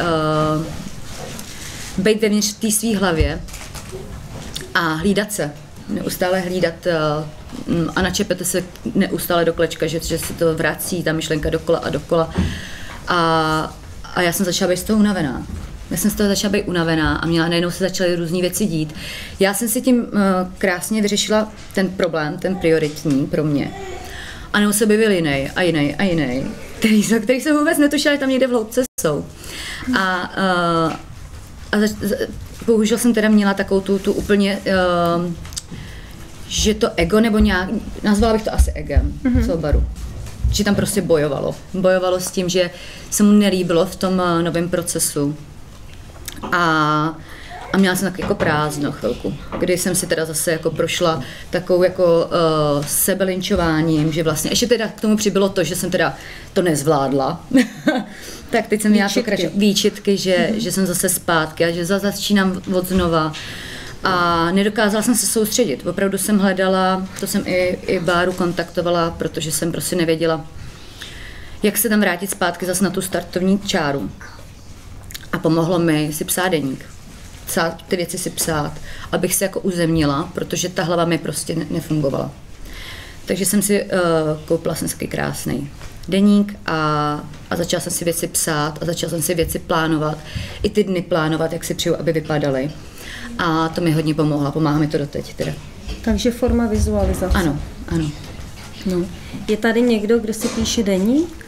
B: být vevnitř v té svý hlavě a hlídat se. Neustále hlídat a načepete se neustále do klečka, že se to vrací, ta myšlenka dokola a dokola. A já jsem začala být z toho unavená. A najednou se začaly různý věci dít. Já jsem si tím krásně vyřešila ten problém, ten prioritní pro mě. A nebo se objevil jiný, který jsem vůbec netušila, že tam někde v hloubce jsou. A bohužel jsem teda měla takovou tu úplně že to ego, nebo nějak, nazvala bych to asi egem, celou baru. Že tam prostě bojovalo s tím, že se mu nelíbilo v tom novém procesu. A měla jsem tak jako prázdno chvilku, kdy jsem si teda zase jako prošla takovou jako sebelinčováním, že vlastně, ještě teda k tomu přibylo to, že jsem teda to nezvládla, tak teď jsem měla výčitky, že jsem zase zpátky a že začínám od znova a nedokázala jsem se soustředit. Opravdu jsem hledala, to jsem i Báru kontaktovala, protože jsem prostě nevěděla, jak se tam vrátit zpátky zase na tu startovní čáru. A pomohlo mi si psát deník. Ty věci si psát, abych se jako uzemnila, protože ta hlava mi prostě nefungovala. Takže jsem si koupila jsem si krásný deník a začala jsem si věci psát a začala jsem si věci plánovat. I ty dny plánovat, jak si přeju, aby vypadaly. A to mi hodně pomohlo, pomáhá mi to doteď teda.
A: Takže forma vizualizace.
B: Ano.
A: No. Je tady někdo, kdo si píše deník?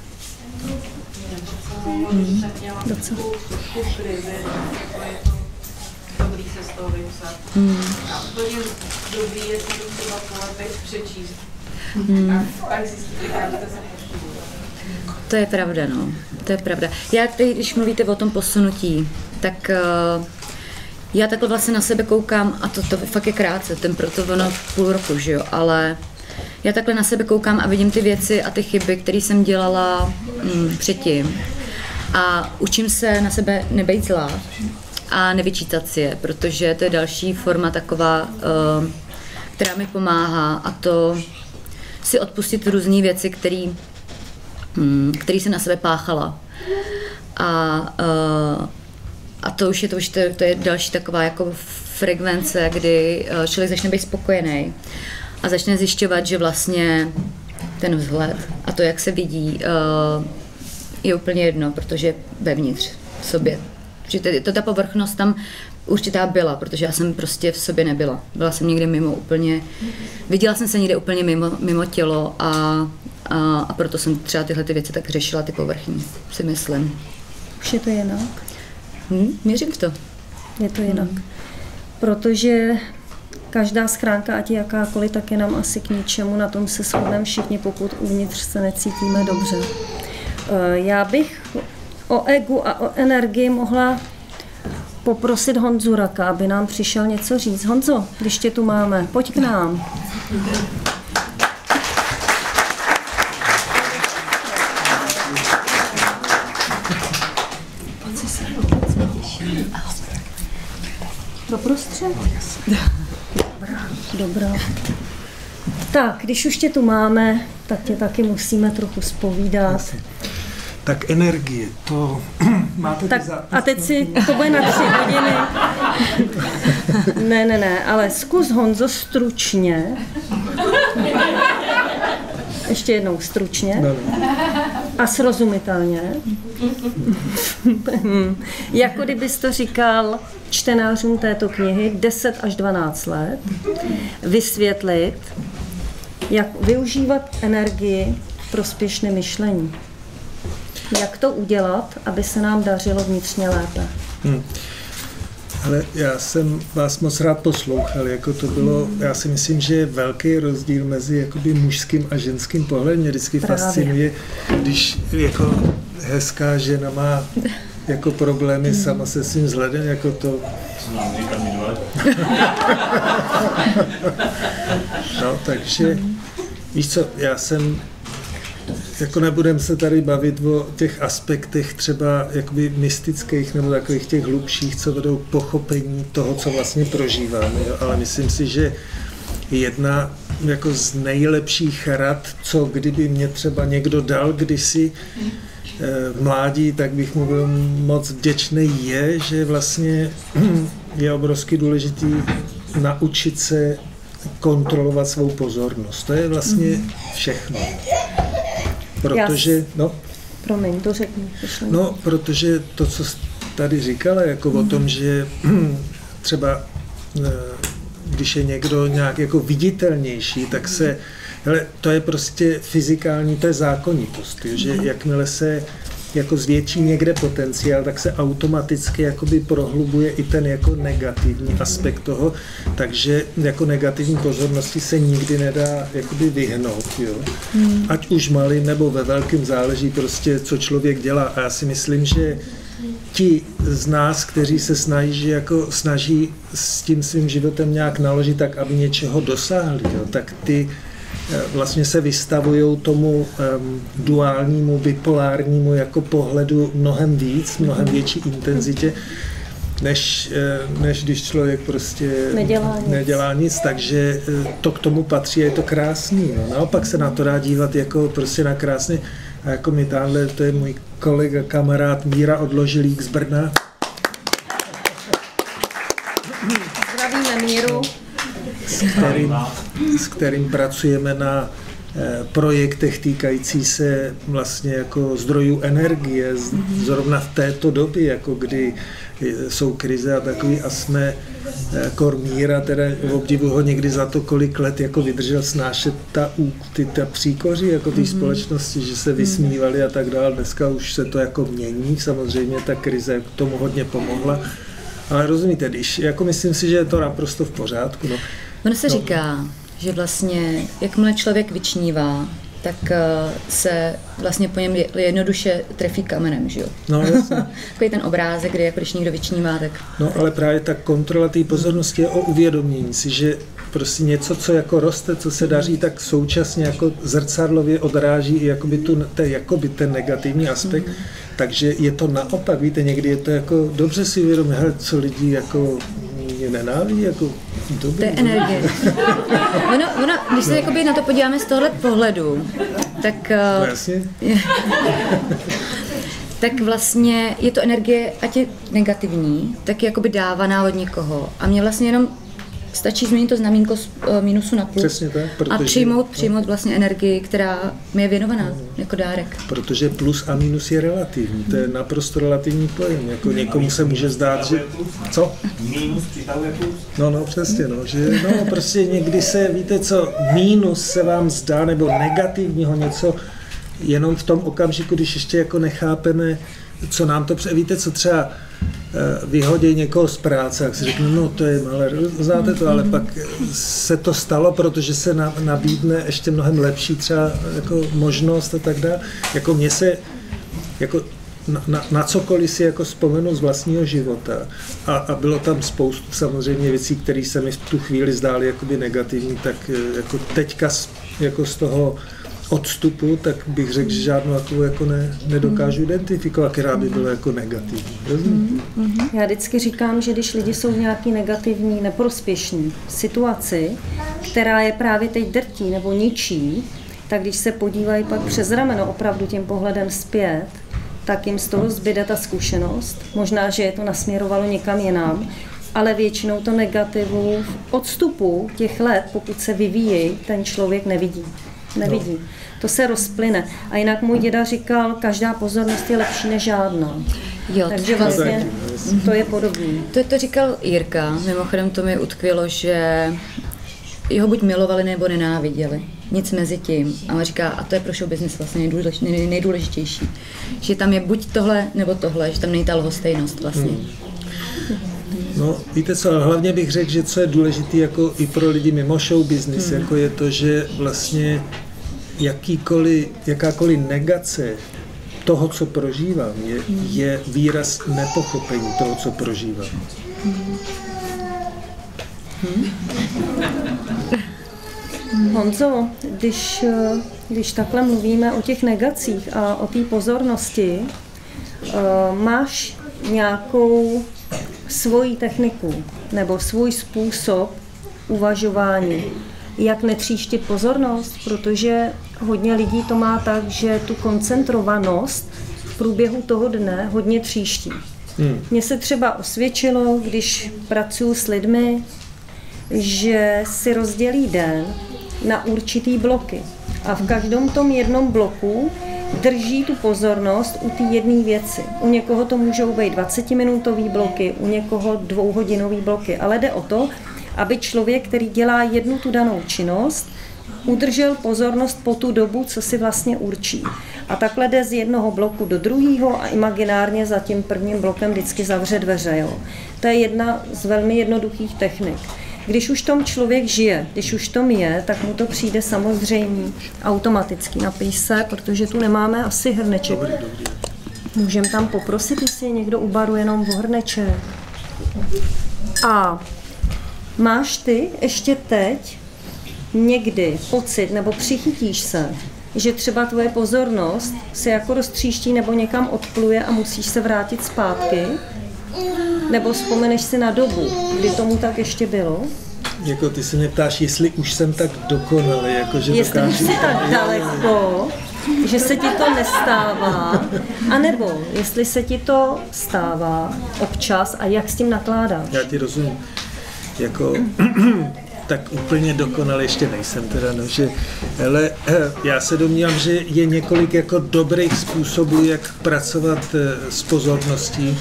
A: Docela.
E: Dobrý se z toho vypsat. A úplně dobrý je si to třeba po letech přečíst. A pak zjistíte, kam jste se poškodili.
B: To je pravda, no. To je pravda. Já teď, když mluvíte o tom posunutí, tak já takhle vlastně na sebe koukám, a to fakt je krátce, proto ono půl roku, že jo, ale já takhle na sebe koukám a vidím ty věci a ty chyby, které jsem dělala předtím. A učím se na sebe nebejt zlá a nevyčítat si je, protože to je další forma taková, která mi pomáhá, a to si odpustit různé věci, který jsem na sebe páchala. A to je další taková jako frekvence, kdy člověk začne být spokojený a začne zjišťovat, že vlastně ten vzhled a to, jak se vidí, je úplně jedno, protože vevnitř v sobě. Protože ta povrchnost tam určitá byla, protože já jsem prostě v sobě nebyla. Byla jsem někde mimo úplně, viděla jsem se někde úplně mimo tělo a proto jsem třeba tyhle ty věci tak řešila, ty povrchní, si myslím.
A: Už je to jinak?
B: Měřím v to.
A: Je to jinak. Protože každá schránka, ať je jakákoliv, tak je nám asi k ničemu, na tom se shodneme všichni, pokud uvnitř se necítíme dobře. Já bych o egu a o energii mohla poprosit Honzu Raka, aby nám přišel něco říct. Honzo, když tě tu máme, pojď k nám. Doprostřed? Dobrá. Tak, když už tě tu máme, tak tě taky musíme trochu zpovídat.
F: Tak energie, to máte
A: tak a teď si, to bude na 3 hodiny. Ne, ale zkus, Honzo, stručně. Ještě jednou stručně. A srozumitelně. Jako kdybys to říkal čtenářům této knihy 10 až 12 let, vysvětlit, jak využívat energii prospěšné myšlení. Jak to udělat, aby se nám dařilo vnitřně lépe?
F: Ale já jsem vás moc rád poslouchal, jako to bylo, já si myslím, že je velký rozdíl mezi jakoby mužským a ženským pohledem. Mě vždycky fascinuje, když jako hezká žena má jako problémy sama se svým vzhledem, jako to... No, takže víš co, já jsem jako nebudem se tady bavit o těch aspektech třeba jakoby mystických nebo takových těch hlubších, co vedou k pochopení toho, co vlastně prožíváme, jo? Ale myslím si, že jedna jako z nejlepších rad, co kdyby mě třeba někdo dal kdysi v mládí, tak bych mu byl moc vděčný, je, že vlastně je obrovsky důležitý naučit se kontrolovat svou pozornost. To je vlastně všechno. Protože,
A: Promiň, dořekni.
F: No, protože to, co jsi tady říkala, jako o tom, že třeba, když je někdo nějak jako viditelnější, tak se, hele, to je prostě fyzikální, to je zákonitost, že jakmile se jako zvětší někde potenciál, tak se automaticky jakoby prohlubuje i ten jako negativní aspekt toho, takže jako negativní pozornosti se nikdy nedá jakoby vyhnout, jo. Ať už malým nebo ve velkým, záleží prostě, co člověk dělá. A já si myslím, že ti z nás, kteří se snaží s tím svým životem nějak naložit tak, aby něčeho dosáhli, jo, tak ty vlastně se vystavují tomu duálnímu, bipolárnímu jako pohledu mnohem víc, mnohem větší intenzitě, než když člověk prostě nedělá nic, takže to k tomu patří a je to krásný. No. Naopak se na to dá dívat jako prostě na krásný. A jako mi tamhle, to je můj kolega, kamarád Míra Odložilík z Brna.
A: Zdravíme Míru.
F: S kterým pracujeme na projektech týkající se vlastně jako zdrojů energie, zrovna v této době, jako kdy jsou krize a takový, a jsme Míra, teda obdivuji ho někdy za to, kolik let jako vydržel snášet ta příkoří jako té společnosti, že se vysmívali a tak dále. Dneska už se to jako mění, samozřejmě ta krize k tomu hodně pomohla. Ale rozumíte, jako myslím si, že je to naprosto v pořádku. No.
B: Ono se říká, že vlastně, jakmile člověk vyčnívá, tak se vlastně po něm jednoduše trefí kamenem, že jo?
F: No jasně.
B: Takový ten obrázek, kdy jako když někdo vyčnívá, tak...
F: No ale právě ta kontrola té pozornosti je o uvědomění si, že prostě něco, co jako roste, co se daří, tak současně jako zrcadlově odráží i jakoby ten negativní aspekt. Takže je to naopak, víte, někdy je to jako dobře si uvědomit, co lidi jako mě nenávidí, jako dobrý.
B: To je energie. Ono, když se jakoby na to podíváme z tohohle pohledu, tak...
F: No jasně.
B: Tak vlastně je to energie, ať je negativní, tak je jakoby dávaná od někoho. A mě vlastně jenom stačí změnit to znamínko z minusu na plus.
F: Přesně tak,
B: a přijmout vlastně energii, která mi je věnovaná jako dárek.
F: Protože plus a minus je relativní, to je naprosto relativní pojem. Jako někomu se může zdát, že... Co?
G: Minus přitahuje plus.
F: No, přesně, že prostě někdy se, víte co, minus se vám zdá, nebo negativního něco, jenom v tom okamžiku, když ještě jako nechápeme, co nám to... Víte co, třeba vyhodí někoho z práce, jak si řekne, no to je malé, znáte to, ale pak se to stalo, protože se nabídne ještě mnohem lepší třeba jako možnost a tak dále. Jako mě se jako na cokoliv si jako vzpomenu z vlastního života a bylo tam spoustu samozřejmě věcí, které se mi v tu chvíli zdály jakoby negativní, tak jako teďka jako z toho odstupu, tak bych řekl, že žádnou takovou jako nedokážu identifikovat, která by byla jako negativní.
A: Já vždycky říkám, že když lidi jsou v nějaký negativní, neprospěšný situaci, která je právě teď drtí nebo ničí, tak když se podívají pak přes rameno opravdu tím pohledem zpět, tak jim z toho zbyde ta zkušenost. Možná, že je to nasměrovalo někam jinam, ale většinou to negativu v odstupu těch let, pokud se vyvíjí, ten člověk nevidí. No. To se rozplyne. A jinak můj děda říkal, každá pozornost je lepší než žádná.
B: Jo,
A: takže vlastně to je podobný.
B: To říkal Jirka, mimochodem to mi utkvělo, že jeho buď milovali nebo nenáviděli. Nic mezi tím. A on říká, a to je pro show business vlastně nejdůležitější. Že tam je buď tohle nebo tohle, že tam není ta lhostejnost vlastně.
F: No, víte co, ale hlavně bych řekl, že co je důležité jako i pro lidi mimo show business, jako je to, že vlastně jakákoliv negace toho, co prožívám, je výraz nepochopení toho, co prožívám.
A: Honzo, když takhle mluvíme o těch negacích a o té pozornosti, máš nějakou svoji techniku nebo svůj způsob uvažování, jak netříštit pozornost, protože hodně lidí to má tak, že tu koncentrovanost v průběhu toho dne hodně tříští. Mně se třeba osvědčilo, když pracuji s lidmi, že si rozdělí den na určitý bloky a v každém tom jednom bloku drží tu pozornost u té jedné věci. U někoho to můžou být 20-minutový bloky, u někoho 2hodinový bloky, ale jde o to, aby člověk, který dělá jednu tu danou činnost, udržel pozornost po tu dobu, co si vlastně určí. A takhle jde z jednoho bloku do druhého a imaginárně za tím prvním blokem vždycky zavře dveře. Jo. To je jedna z velmi jednoduchých technik. Když už tom člověk žije, když už tom je, tak mu to přijde samozřejmě automaticky. Napij se, protože tu nemáme asi hrneček. Můžeme tam poprosit, jestli je někdo u baru jenom o hrneček. A máš ty ještě teď někdy pocit, nebo přichytíš se, že třeba tvoje pozornost se jako roztříští nebo někam odpluje a musíš se vrátit zpátky? Nebo vzpomeneš si na dobu, kdy tomu tak ještě bylo?
F: Jako ty se mě ptáš, jestli už jsem tak dokonalý, jako že
A: jestli
F: dokážu...
A: už jsi tak daleko, že se ti to nestává, anebo jestli se ti to stává občas a jak s tím nakládáš?
F: Já ti rozumím. Jako... tak úplně dokonale ještě nejsem teda, no, že, ale já se domnívám, že je několik jako dobrých způsobů, jak pracovat s pozorností.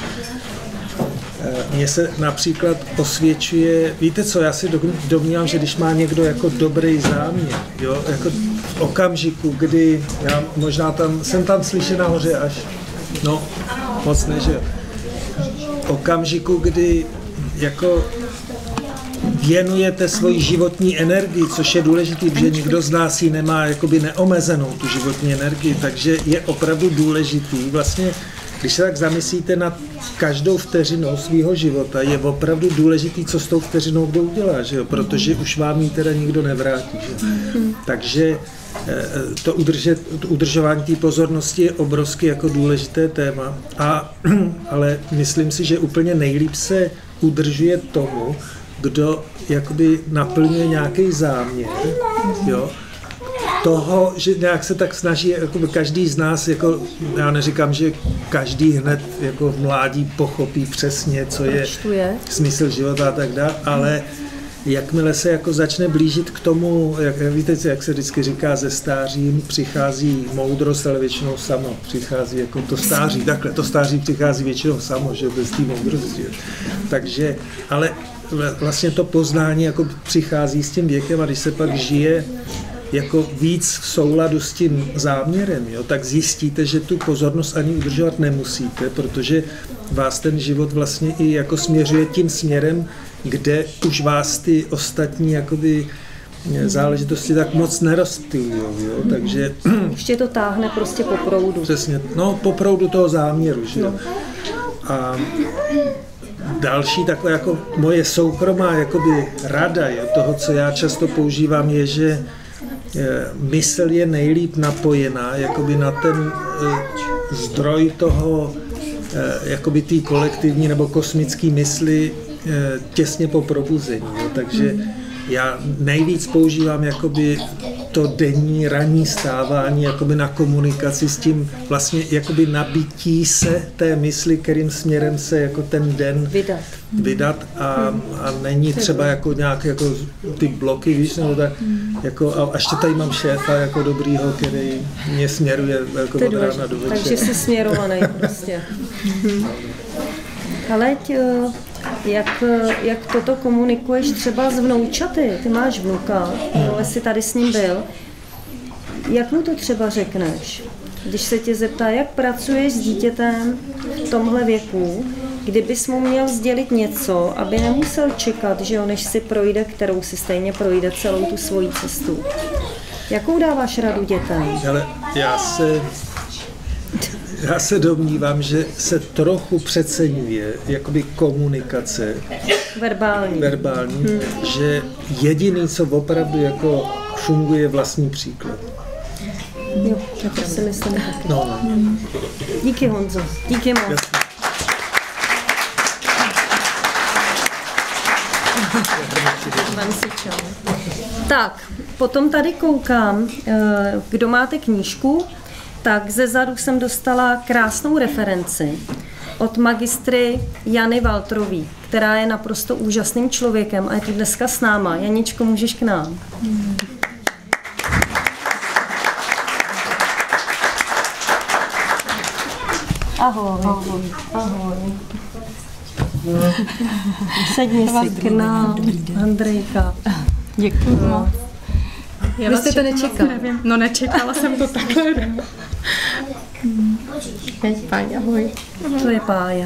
F: Mně se například osvědčuje, víte co, já si domnívám, že když má někdo jako dobrý záměr, jo, jako v okamžiku, kdy, já možná jsem tam slyšet nahoře až, no, moc ne, že jo, v okamžiku, kdy jako věnujete svoji životní energii, což je důležité, protože nikdo z nás ji nemá jakoby neomezenou tu životní energii, takže je opravdu důležitý. Vlastně, když se tak zamyslíte nad každou vteřinou svého života, je opravdu důležitý, co s tou vteřinou kdo udělá, že jo? Protože už vám ji teda nikdo nevrátí. Že? Takže to udržování té pozornosti je obrovsky jako důležité téma, ale myslím si, že úplně nejlíp se udržuje tomu, kdo jakoby naplňuje nějaký záměr, jo, toho, že nějak se tak snaží, jakoby každý z nás, jako, já neříkám, že každý hned jako v mládí pochopí přesně, co je smysl života a tak dále, ale jakmile se jako začne blížit k tomu, víte, jak se vždycky říká, ze stářím přichází moudrost, ale většinou samo přichází jako to stáří, takhle, to stáří přichází většinou samo, že bez té moudrosti. Takže, ale vlastně to poznání jako přichází s tím věkem a když se pak žije jako víc v souladu s tím záměrem, jo, tak zjistíte, že tu pozornost ani udržovat nemusíte, protože vás ten život vlastně i jako směřuje tím směrem, kde už vás ty ostatní jakoby záležitosti tak moc nerozptýlujou, jo, takže...
A: Ještě to táhne prostě po proudu.
F: Přesně, no po proudu toho záměru, že jo. A další taková jako moje soukromá jakoby rada, jo, toho, co já často používám, je, že mysl je nejlíp napojená jakoby na ten zdroj toho jakoby té kolektivní nebo kosmické mysli těsně po probuzení. Jo. Takže já nejvíc používám jakoby to denní ranní stávání jakoby na komunikaci s tím vlastně jakoby nabití se té mysli, kterým směrem se jako ten den vydat a není třeba jako nějak jako ty bloky, víš, nebo tak, jako, a ještě tady mám šéfa jako dobrýho, který mě směruje jako od rána do večera.
A: Takže jsi směrovaný prostě. Ale jak toto komunikuješ třeba s vnoučaty? Ty máš vnuka, ale jsi tady s ním byl. Jak mu to třeba řekneš? Když se tě zeptá, jak pracuješ s dítětem v tomhle věku, kdybys mu měl sdělit něco, aby nemusel čekat, že jo, než si projde, kterou si stejně projde celou tu svoji cestu. Jakou dáváš radu dětem?
F: Ale já se domnívám, že se trochu přeceňuje jakoby komunikace verbální, že jediný, co opravdu jako funguje, vlastní příklad.
A: Jo, tak to si myslím taky.
F: No.
A: Díky, Honzo. Díky moc. Tak, potom tady koukám, kdo máte knížku, tak ze zadu jsem dostala krásnou referenci od magistry Jany Waltrové, která je naprosto úžasným člověkem a je tu dneska s náma. Janičko, můžeš k nám? Ahoj. Ahoj. Ahoj. Sedni si k nám, Andrejka.
H: Děkuji moc.
B: Vy jste to nečekala?
H: Nevím. No nečekala jsem to takhle. Hej, Pája, ahoj.
A: To je Pája.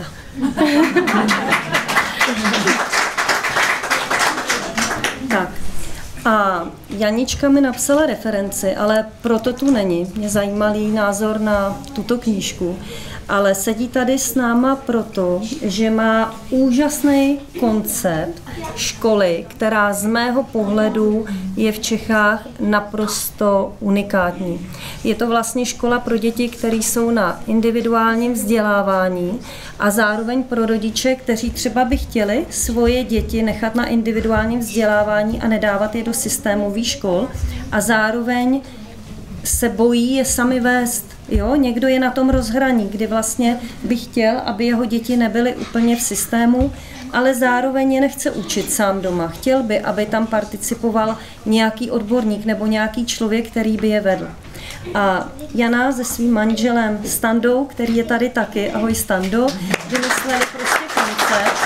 A: Tak. A Janička mi napsala referenci, ale proto tu není. Mě zajímal její názor na tuto knížku. Ale sedí tady s náma proto, že má úžasný koncept školy, která z mého pohledu je v Čechách naprosto unikátní. Je to vlastně škola pro děti, které jsou na individuálním vzdělávání a zároveň pro rodiče, kteří třeba by chtěli svoje děti nechat na individuálním vzdělávání a nedávat je do systémových škol a zároveň se bojí je sami vést. Jo, někdo je na tom rozhraní, kdy vlastně by chtěl, aby jeho děti nebyly úplně v systému, ale zároveň je nechce učit sám doma. Chtěl by, aby tam participoval nějaký odborník nebo nějaký člověk, který by je vedl. A Jana se svým manželem Standou, který je tady taky, ahoj Stando, vymysleli prostě koncept,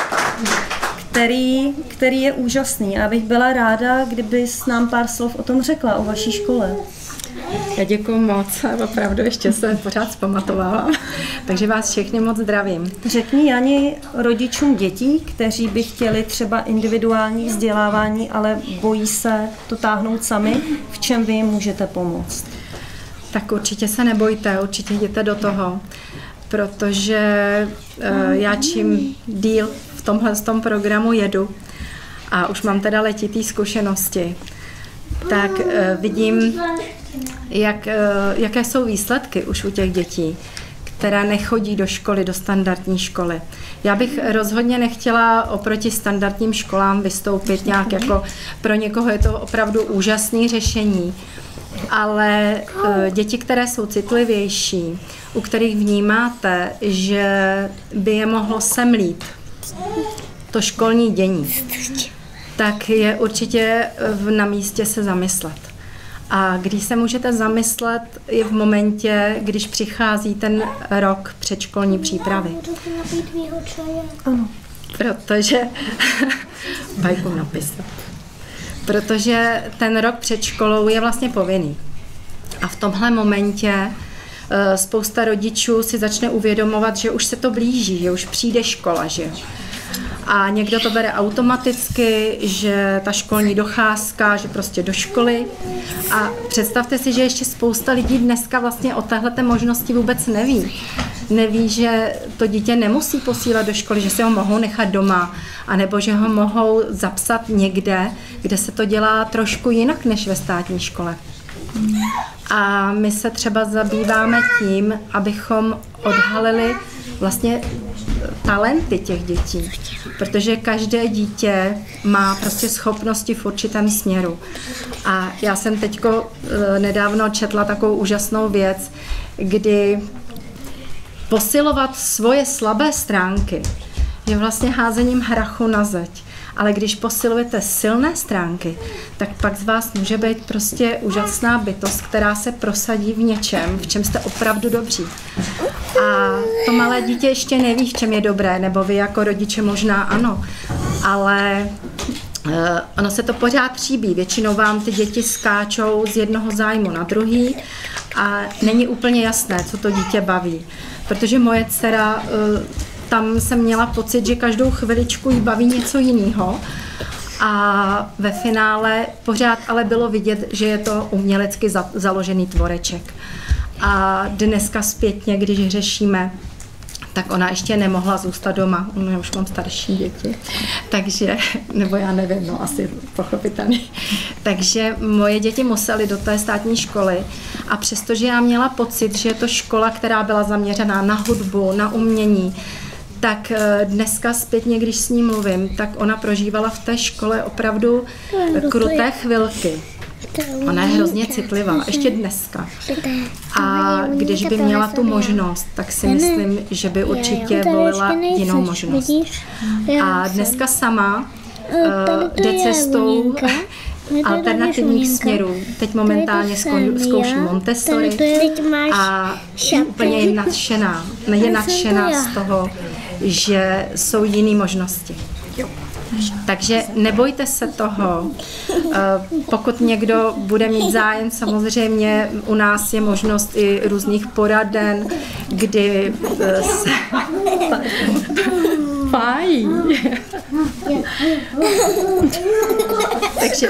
A: který je úžasný. A bych byla ráda, kdybys nám pár slov o tom řekla, o vaší škole.
H: Já děkuji moc, opravdu ještě se pořád vzpamatovávám, takže vás všechny moc zdravím.
A: Řekni Jani rodičům dětí, kteří by chtěli třeba individuální vzdělávání, ale bojí se to táhnout sami, v čem vy jim můžete pomoct?
H: Tak určitě se nebojte, určitě jděte do toho, protože já čím díl v tom programu jedu a už mám teda letitý zkušenosti, tak vidím, jaké jsou výsledky už u těch dětí, které nechodí do školy, do standardní školy. Já bych rozhodně nechtěla oproti standardním školám vystoupit nějak jako pro někoho je to opravdu úžasné řešení, ale děti, které jsou citlivější, u kterých vnímáte, že by je mohlo semlít to školní dění, tak je určitě na místě se zamyslet. A když se můžete zamyslet, je v momentě, když přichází ten rok předškolní přípravy.
A: Ano.
H: Protože bajku napisat. Protože ten rok před školou je vlastně povinný. A v tomhle momentě spousta rodičů si začne uvědomovat, že už se to blíží, že už přijde škola, že a někdo to bere automaticky, že ta školní docházka, že prostě do školy. A představte si, že ještě spousta lidí dneska vlastně o téhleté možnosti vůbec neví. Neví, že to dítě nemusí posílat do školy, že si ho mohou nechat doma, anebo že ho mohou zapsat někde, kde se to dělá trošku jinak než ve státní škole. A my se třeba zabýváme tím, abychom odhalili vlastně talenty těch dětí, protože každé dítě má prostě schopnosti v určitém směru. A já jsem teďko nedávno četla takovou úžasnou věc, kdy posilovat svoje slabé stránky je vlastně házením hrachu na zeď. Ale když posilujete silné stránky, tak pak z vás může být prostě úžasná bytost, která se prosadí v něčem, v čem jste opravdu dobří. A to malé dítě ještě neví, v čem je dobré, nebo vy jako rodiče možná ano, ale ono se to pořád tříbí. Většinou vám ty děti skáčou z jednoho zájmu na druhý a není úplně jasné, co to dítě baví. Protože moje dcera tam jsem měla pocit, že každou chviličku jí baví něco jiného a ve finále pořád ale bylo vidět, že je to umělecky založený tvoreček. A dneska zpětně, když řešíme, tak ona ještě nemohla zůstat doma, já už mám starší děti, takže, nebo já nevím, no asi pochopitelně. Takže moje děti musely do té státní školy a přestože já měla pocit, že je to škola, která byla zaměřená na hudbu, na umění, tak dneska zpětně, když s ní mluvím, tak ona prožívala v té škole opravdu kruté chvilky. Ona je hrozně citlivá, ještě dneska. A když by měla tu možnost, tak si myslím, že by určitě volila jinou možnost. A dneska sama jde cestou alternativních směrů. Teď momentálně zkouší Montessori a úplně je nadšená. Je nadšená z toho, že jsou jiné možnosti. Takže nebojte se toho. Pokud někdo bude mít zájem, samozřejmě u nás je možnost i různých poraden, kdy se pájí. Takže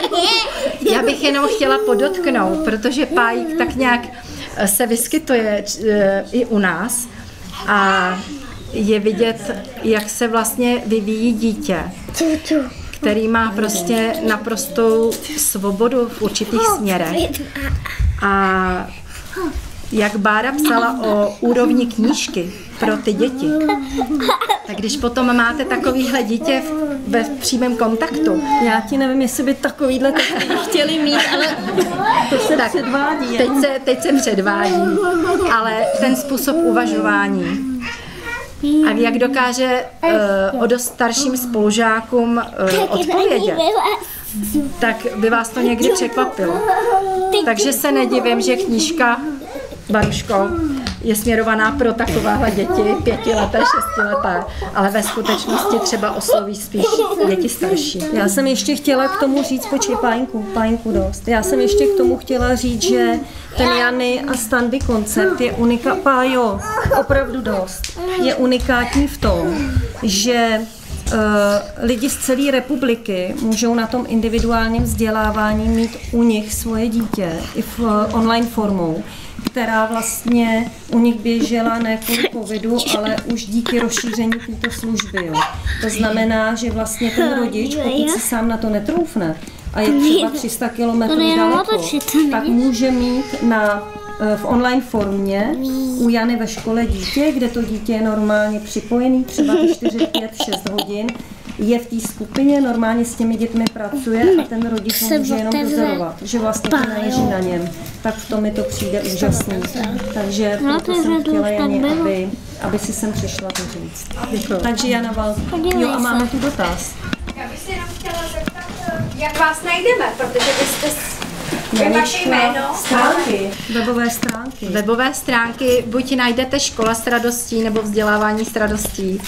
H: já bych jenom chtěla podotknout, protože pájík tak nějak se vyskytuje i u nás a je vidět, jak se vlastně vyvíjí dítě, který má prostě naprostou svobodu v určitých směrech. A jak Bára psala o úrovni knížky pro ty děti, tak když potom máte takovýhle dítě ve přímém kontaktu.
A: Já ti nevím, jestli by takovýhle chtěli mít, ale to se tak předvádí.
H: Teď se předvádí, ale ten způsob uvažování a jak dokáže o dost starším spolužákům odpovědět, tak by vás to někdy překvapilo. Takže se nedivím, že knížka, Baruško, je směrovaná pro takovéhle děti, 5leté, 6leté, ale ve skutečnosti třeba osloví spíš děti starší.
A: Já jsem ještě chtěla k tomu říct, počkej, pájinku dost. Já jsem ještě k tomu chtěla říct, že ten Jany a Standy koncept je opravdu dost. Je unikátní v tom, že lidi z celé republiky můžou na tom individuálním vzdělávání mít u nich svoje dítě i v online formou, která vlastně u nich běžela ne kvůli covidu, ale už díky rozšíření této služby. Jo. To znamená, že vlastně ten rodič, pokud si sám na to netroufne a je třeba 300 kilometrů daleko, tak může mít v online formě u Jany ve škole dítě, kde to dítě je normálně připojený, třeba 4, 5, 6 hodin, je v té skupině, normálně s těmi dětmi pracuje a ten rodič může jenom dozorovat, že vlastně to naleží na něm. Tak v tom mi to přijde úžasný. Takže proto jsem chtěla Janě, aby si sem přišla to říct. Takže Jana Val. Jo, a máme tu dotaz.
I: Já bych si jenom chtěla zeptat, jak vás najdeme, protože vy jste vaše jméno.
A: Stránky,
H: webové stránky, buď najdete Škola s radostí nebo Vzdělávání s radostí.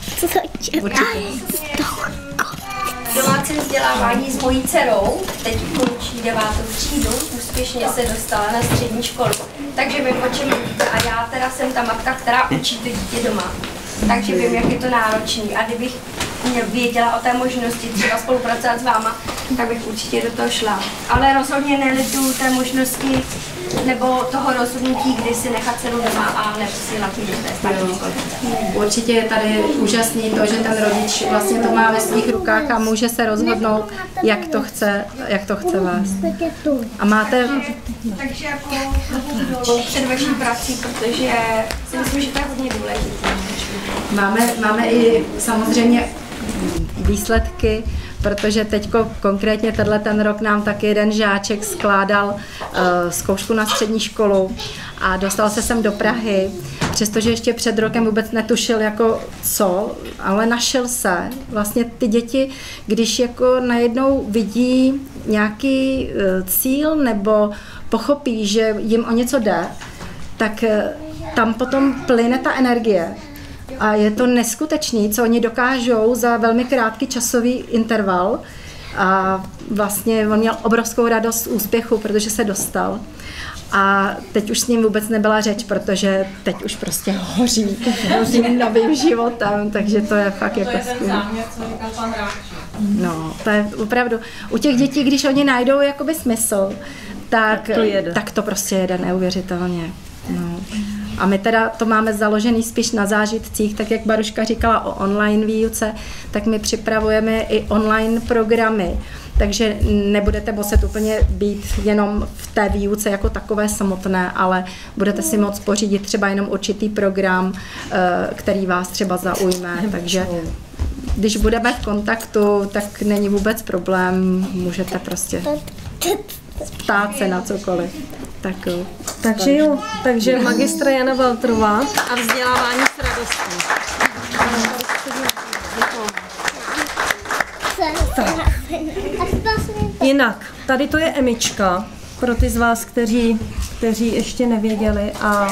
I: Domácí vzdělávání s mojí dcerou, teď končí 9. třídu, úspěšně se dostala na střední školu. Takže vím, o čem mluvíte a já teda jsem ta matka, která učí to dítě doma. Takže vím, jak je to náročný a kdybych věděla o té možnosti třeba spolupracovat s váma, tak bych určitě do toho šla. Ale rozhodně nelituju té možnosti nebo toho rozhodnutí, kdy si nechat dceru doma a neposílat ji do té státní školy.
H: Určitě je tady úžasný to, že ten rodič vlastně to má ve svých rukách a může se rozhodnout, jak to chce vést. A máte...
I: Takže jako před vaší prací, protože si myslím, že to je hodně důležité.
H: Máme i samozřejmě výsledky, protože teďko konkrétně ten rok nám taky jeden žáček skládal zkoušku na střední školu a dostal se sem do Prahy, přestože ještě před rokem vůbec netušil jako co, ale našel se. Vlastně ty děti, když jako najednou vidí nějaký cíl nebo pochopí, že jim o něco jde, tak tam potom plyne ta energie. A je to neskutečný, co oni dokážou za velmi krátký časový interval. A vlastně on měl obrovskou radost z úspěchu, protože se dostal. A teď už s ním vůbec nebyla řeč, protože teď už prostě hoří novým životem, takže to je fakt jako skvělé. No, to je opravdu, u těch dětí, když oni najdou jakoby smysl, tak to prostě jede neuvěřitelně. No. A my teda to máme založený spíš na zážitcích, tak jak Baruška říkala o online výuce, tak my připravujeme i online programy. Takže nebudete muset úplně být jenom v té výuce jako takové samotné, ale budete si moct pořídit třeba jenom určitý program, který vás třeba zaujme. Takže když budeme v kontaktu, tak není vůbec problém, můžete prostě ptát se na cokoliv.
A: Takže jo, takže magistra Jana Walterová a vzdělávání s radostí. Tak. Jinak, tady to je Emička, pro ty z vás, kteří ještě nevěděli a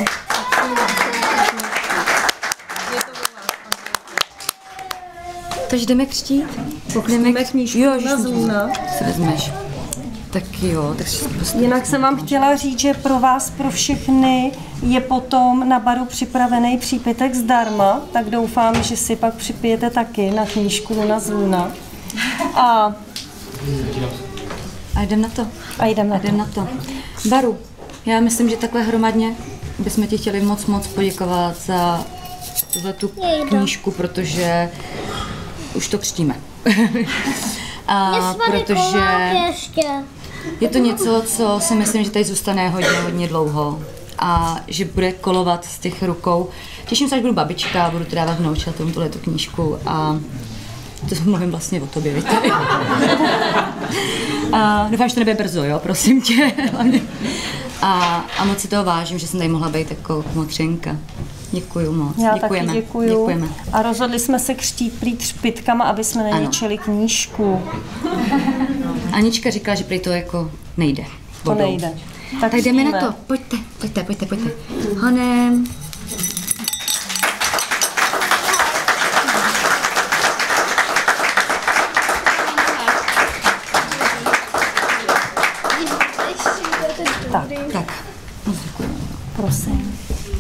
B: Takže jdeme křtít?
A: Pokřtíme knížku na Zluna.
B: Si vezmeš. Tak jo, tak si
A: Jinak jsem vám chtěla říct, že pro vás, pro všechny je potom na baru připravený přípitek zdarma, tak doufám, že si pak připijete taky na knížku Luna z Luna. A
B: jdem na to.
A: Jdem na to.
B: Baru, já myslím, že takhle hromadně bychom ti chtěli moc poděkovat za tu knížku, protože už to křtíme. A protože je to něco, co si myslím, že tady zůstane hodně dlouho a že bude kolovat z těch rukou. Těším se, až budu babička, budu to dávat vnoučatům tu knížku a to mluvím vlastně o tobě, víte. A doufám, že to nebude brzo, jo, prosím tě. A moc si toho vážím, že jsem tady mohla být jako motřenka. Děkuju moc.
A: Já taky děkuju. A rozhodli jsme se křtít prý třpitkama, aby jsme neničili knížku.
B: Anička říkala, že prý to jako nejde.
A: To nejde.
B: Tak jdeme na to. Pojďte. Honem. Tak.
A: Prosím.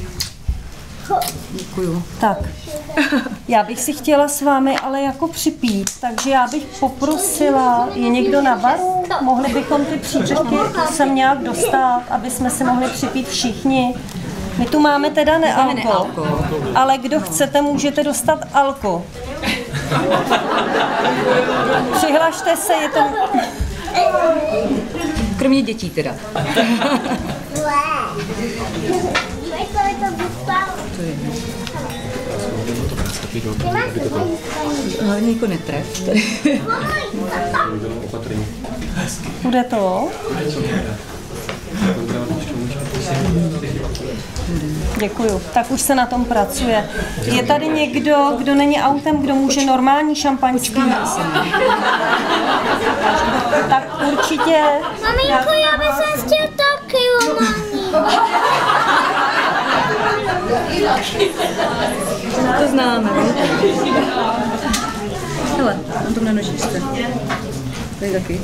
B: Děkuju.
A: Tak, já bych si chtěla s vámi ale jako připít, takže já bych poprosila, je někdo na baru? Mohli bychom ty příčetky sem nějak dostat, aby jsme si mohli připít všichni. My tu máme teda nealko, ale kdo chcete, můžete dostat alko. Přihlašte se, je to...
B: Kromě dětí teda. Hlavně jako netref.
A: Bude to? Děkuju. Tak už se na tom pracuje. Je tady někdo, kdo není autem, kdo může normální šampaňský? Tak určitě.
D: Maminko, já bych se chtěl taky normální.
B: To známe. Hele, mám to na nožičce. Tady taky.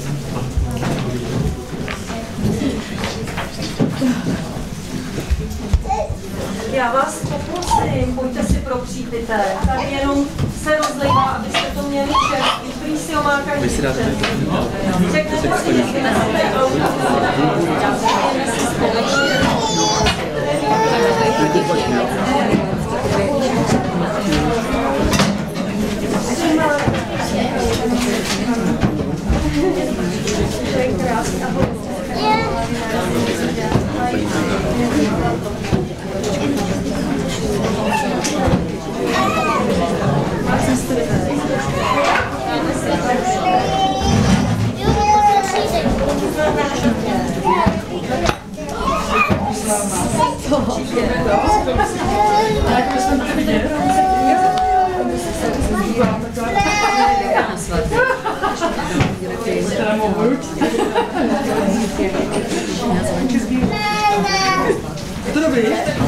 A: Já vás poprosím, pojďte si pro přípitek. Tady jenom se rozlejvá, abyste to měli čerstvý. Prý si ho má každý čerstvý. Řeknete si, jestli nesete
E: To dobrý.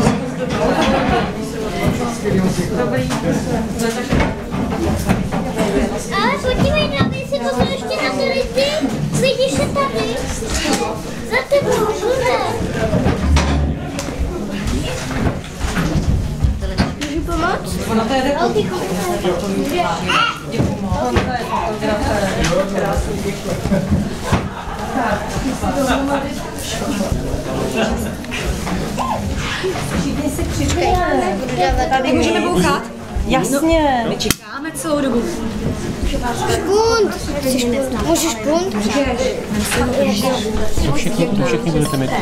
A: Dobrý.
D: Ale podívej, dáme si to ještě na ty lidi. Vidíš se tady? Za tebou, bude. Můžu pomoct?
E: Ona to jede po
D: Děkuji.
A: Všichni si připijeme. Tady
B: Můžeme bouchat?
A: Jasně.
B: My čekáme celou dobu.
D: Špunt. Můžeš špunt?
G: Všichni budete mít.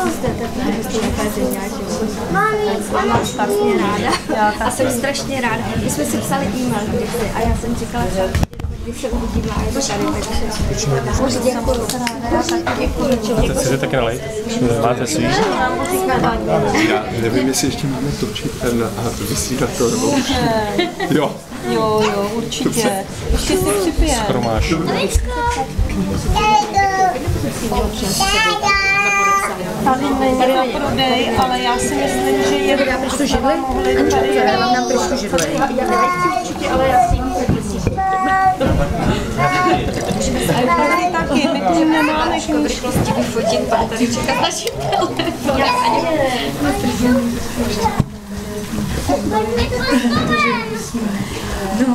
I: Mám strašně ráda. A jsem strašně ráda. My jsme si psali e-mail kdysi a já jsem říkala, že když se uvidíme a je to tady, takže moc děkuji.
G: Chcete si taky nalejt? Máte svý?
J: Já nevím, jestli ještě máme točit ten a vysílat to, nebo už... Jo.
A: Jo, určitě. Ještě si připijeme.
G: Skoro máš.
A: Tady není na prodej, ale já si myslím, že je
B: Já trošku židli?
A: mohli tady...
B: Já mám trošku židli.
I: Já nechci určitě, ale já si jim
A: Tady taky, my tu nemáme
B: v rychlosti vyfotit, pak tady čekat naším
D: No.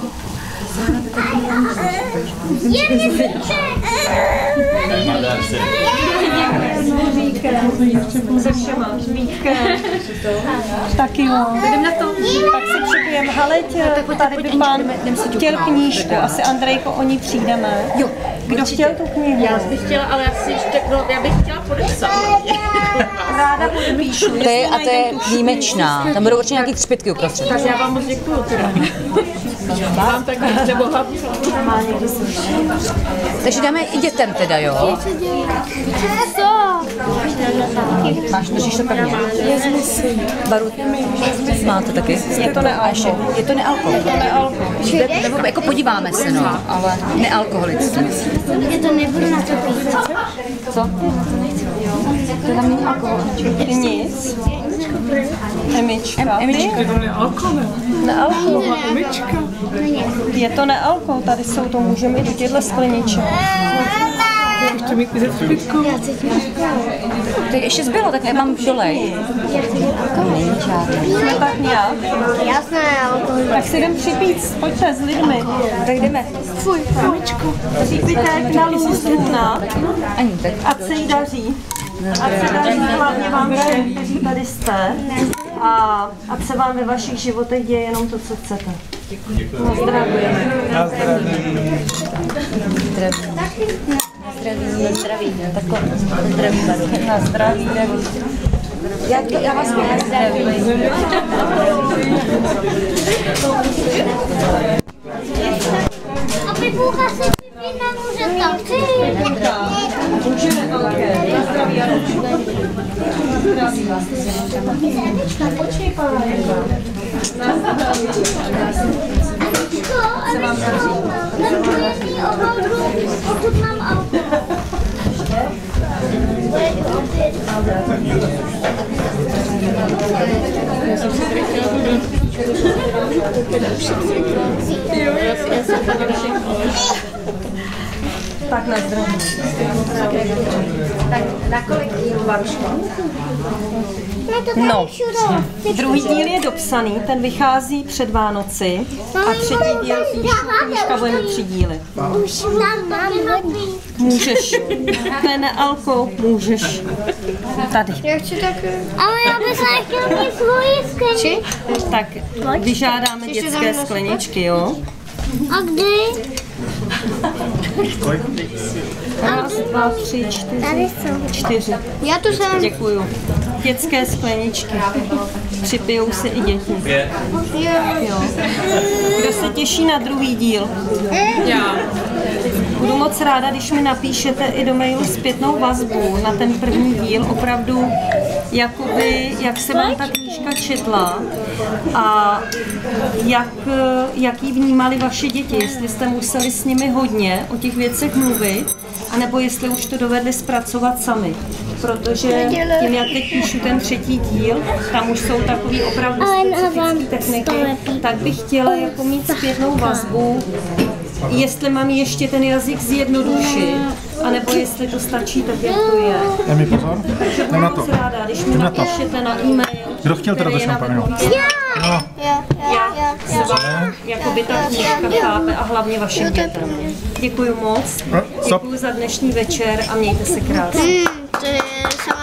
A: Se všema, Vítkem. Taky jo. Jdem na to. Tak si připijeme. Haleď, tady by pán chtěl knížku. Asi Andrejko, o ní přijdeme. Jo. Kdo chtěl tu knihu?
K: Já bych chtěla, ale já bych chtěla podepsat.
A: Ráda podepíšu.
B: To je výjimečná. Tam budou určitě nějaký třpytky uprostřed.
K: Tak já vám moc děkuju teda. Mám takový přebohat.
A: Má někdo slyší.
B: Takže dáme i dětem teda, jo?
D: Co?
B: Máš, držíš to pevně. Baru, máte taky?
A: Je to nealko.
B: Je to nealko. Nebo jako podíváme se, no, ale nealkoholický.
D: Já to nebudu na to pít.
A: Co? To tam není alkohol. Nic. Emička.
B: Emička.
K: Je to nealko, ne?
A: Nealko.
K: Emička.
A: Je to nealko, tady jsou, to můžeme i do těchto skleniček.
K: Ještě mít ze třpytku.
B: Tak ještě zbylo, tak já mám dolej.
A: Jsme tak nějak.
D: Jasné, alkohol.
A: Tak si jdem připít, pojďte s lidmi. Tak jdeme.
D: Fuj, Emičko.
A: Připítek na Lůzruna. Ať se jí daří. Ať se daří hlavně vám všem, kteří tady jste. A ať se vám ve vašich životech děje jenom to, co chcete. Pozdravujeme.
F: Na zdraví.
B: Zdraví. Takhle. Zdraví, Baru.
A: Na zdraví.
B: Já vás mám na zdraví.
D: A vybucha si pipí nemůže tam přijít. Pokud mám alkohol.
A: Tak na zdraví.
I: Tak na kolik dílů, Baruško?
A: No, druhý díl je dopsaný, ten vychází před Vánoci a třetí díl knížka bude mít 3 díly.
D: Už mám hodně.
A: Můžeš, to je nealko, můžeš. Tady.
D: Já chci taky. Ale já bych chtěl mít svoji skleničky.
A: Tak vyžádáme dětské skleničky, jo?
D: A kdy?
A: 1, 2, 3, 4.
D: Já tu jsem.
A: Děkuju. Dětské skleničky. Připijou si i děti. Jo. Kdo se těší na druhý díl?
K: Já.
A: Budu moc ráda, když mi napíšete i do mailu zpětnou vazbu na ten první díl, opravdu jakoby, jak se vám ta knížka četla a jak ji vnímali vaše děti, jestli jste museli s nimi hodně o těch věcech mluvit, anebo jestli už to dovedli zpracovat sami. Protože tím, jak teď píšu ten třetí díl, tam už jsou takový opravdu specifické techniky, tak bych chtěla jako mít zpětnou vazbu, jestli mám ještě ten jazyk zjednodušit, anebo jestli to stačí tak, jak to je.
L: Emi, pozor.
A: Takže budu moc ráda, když mi napíšete na e-mail,
L: kdo chtěl teda do šampanu?
A: Jak se vám jakoby ta knížka chápe a hlavně vašim dětem. Děkuji moc, děkuji za dnešní večer a mějte se krásně.
D: To je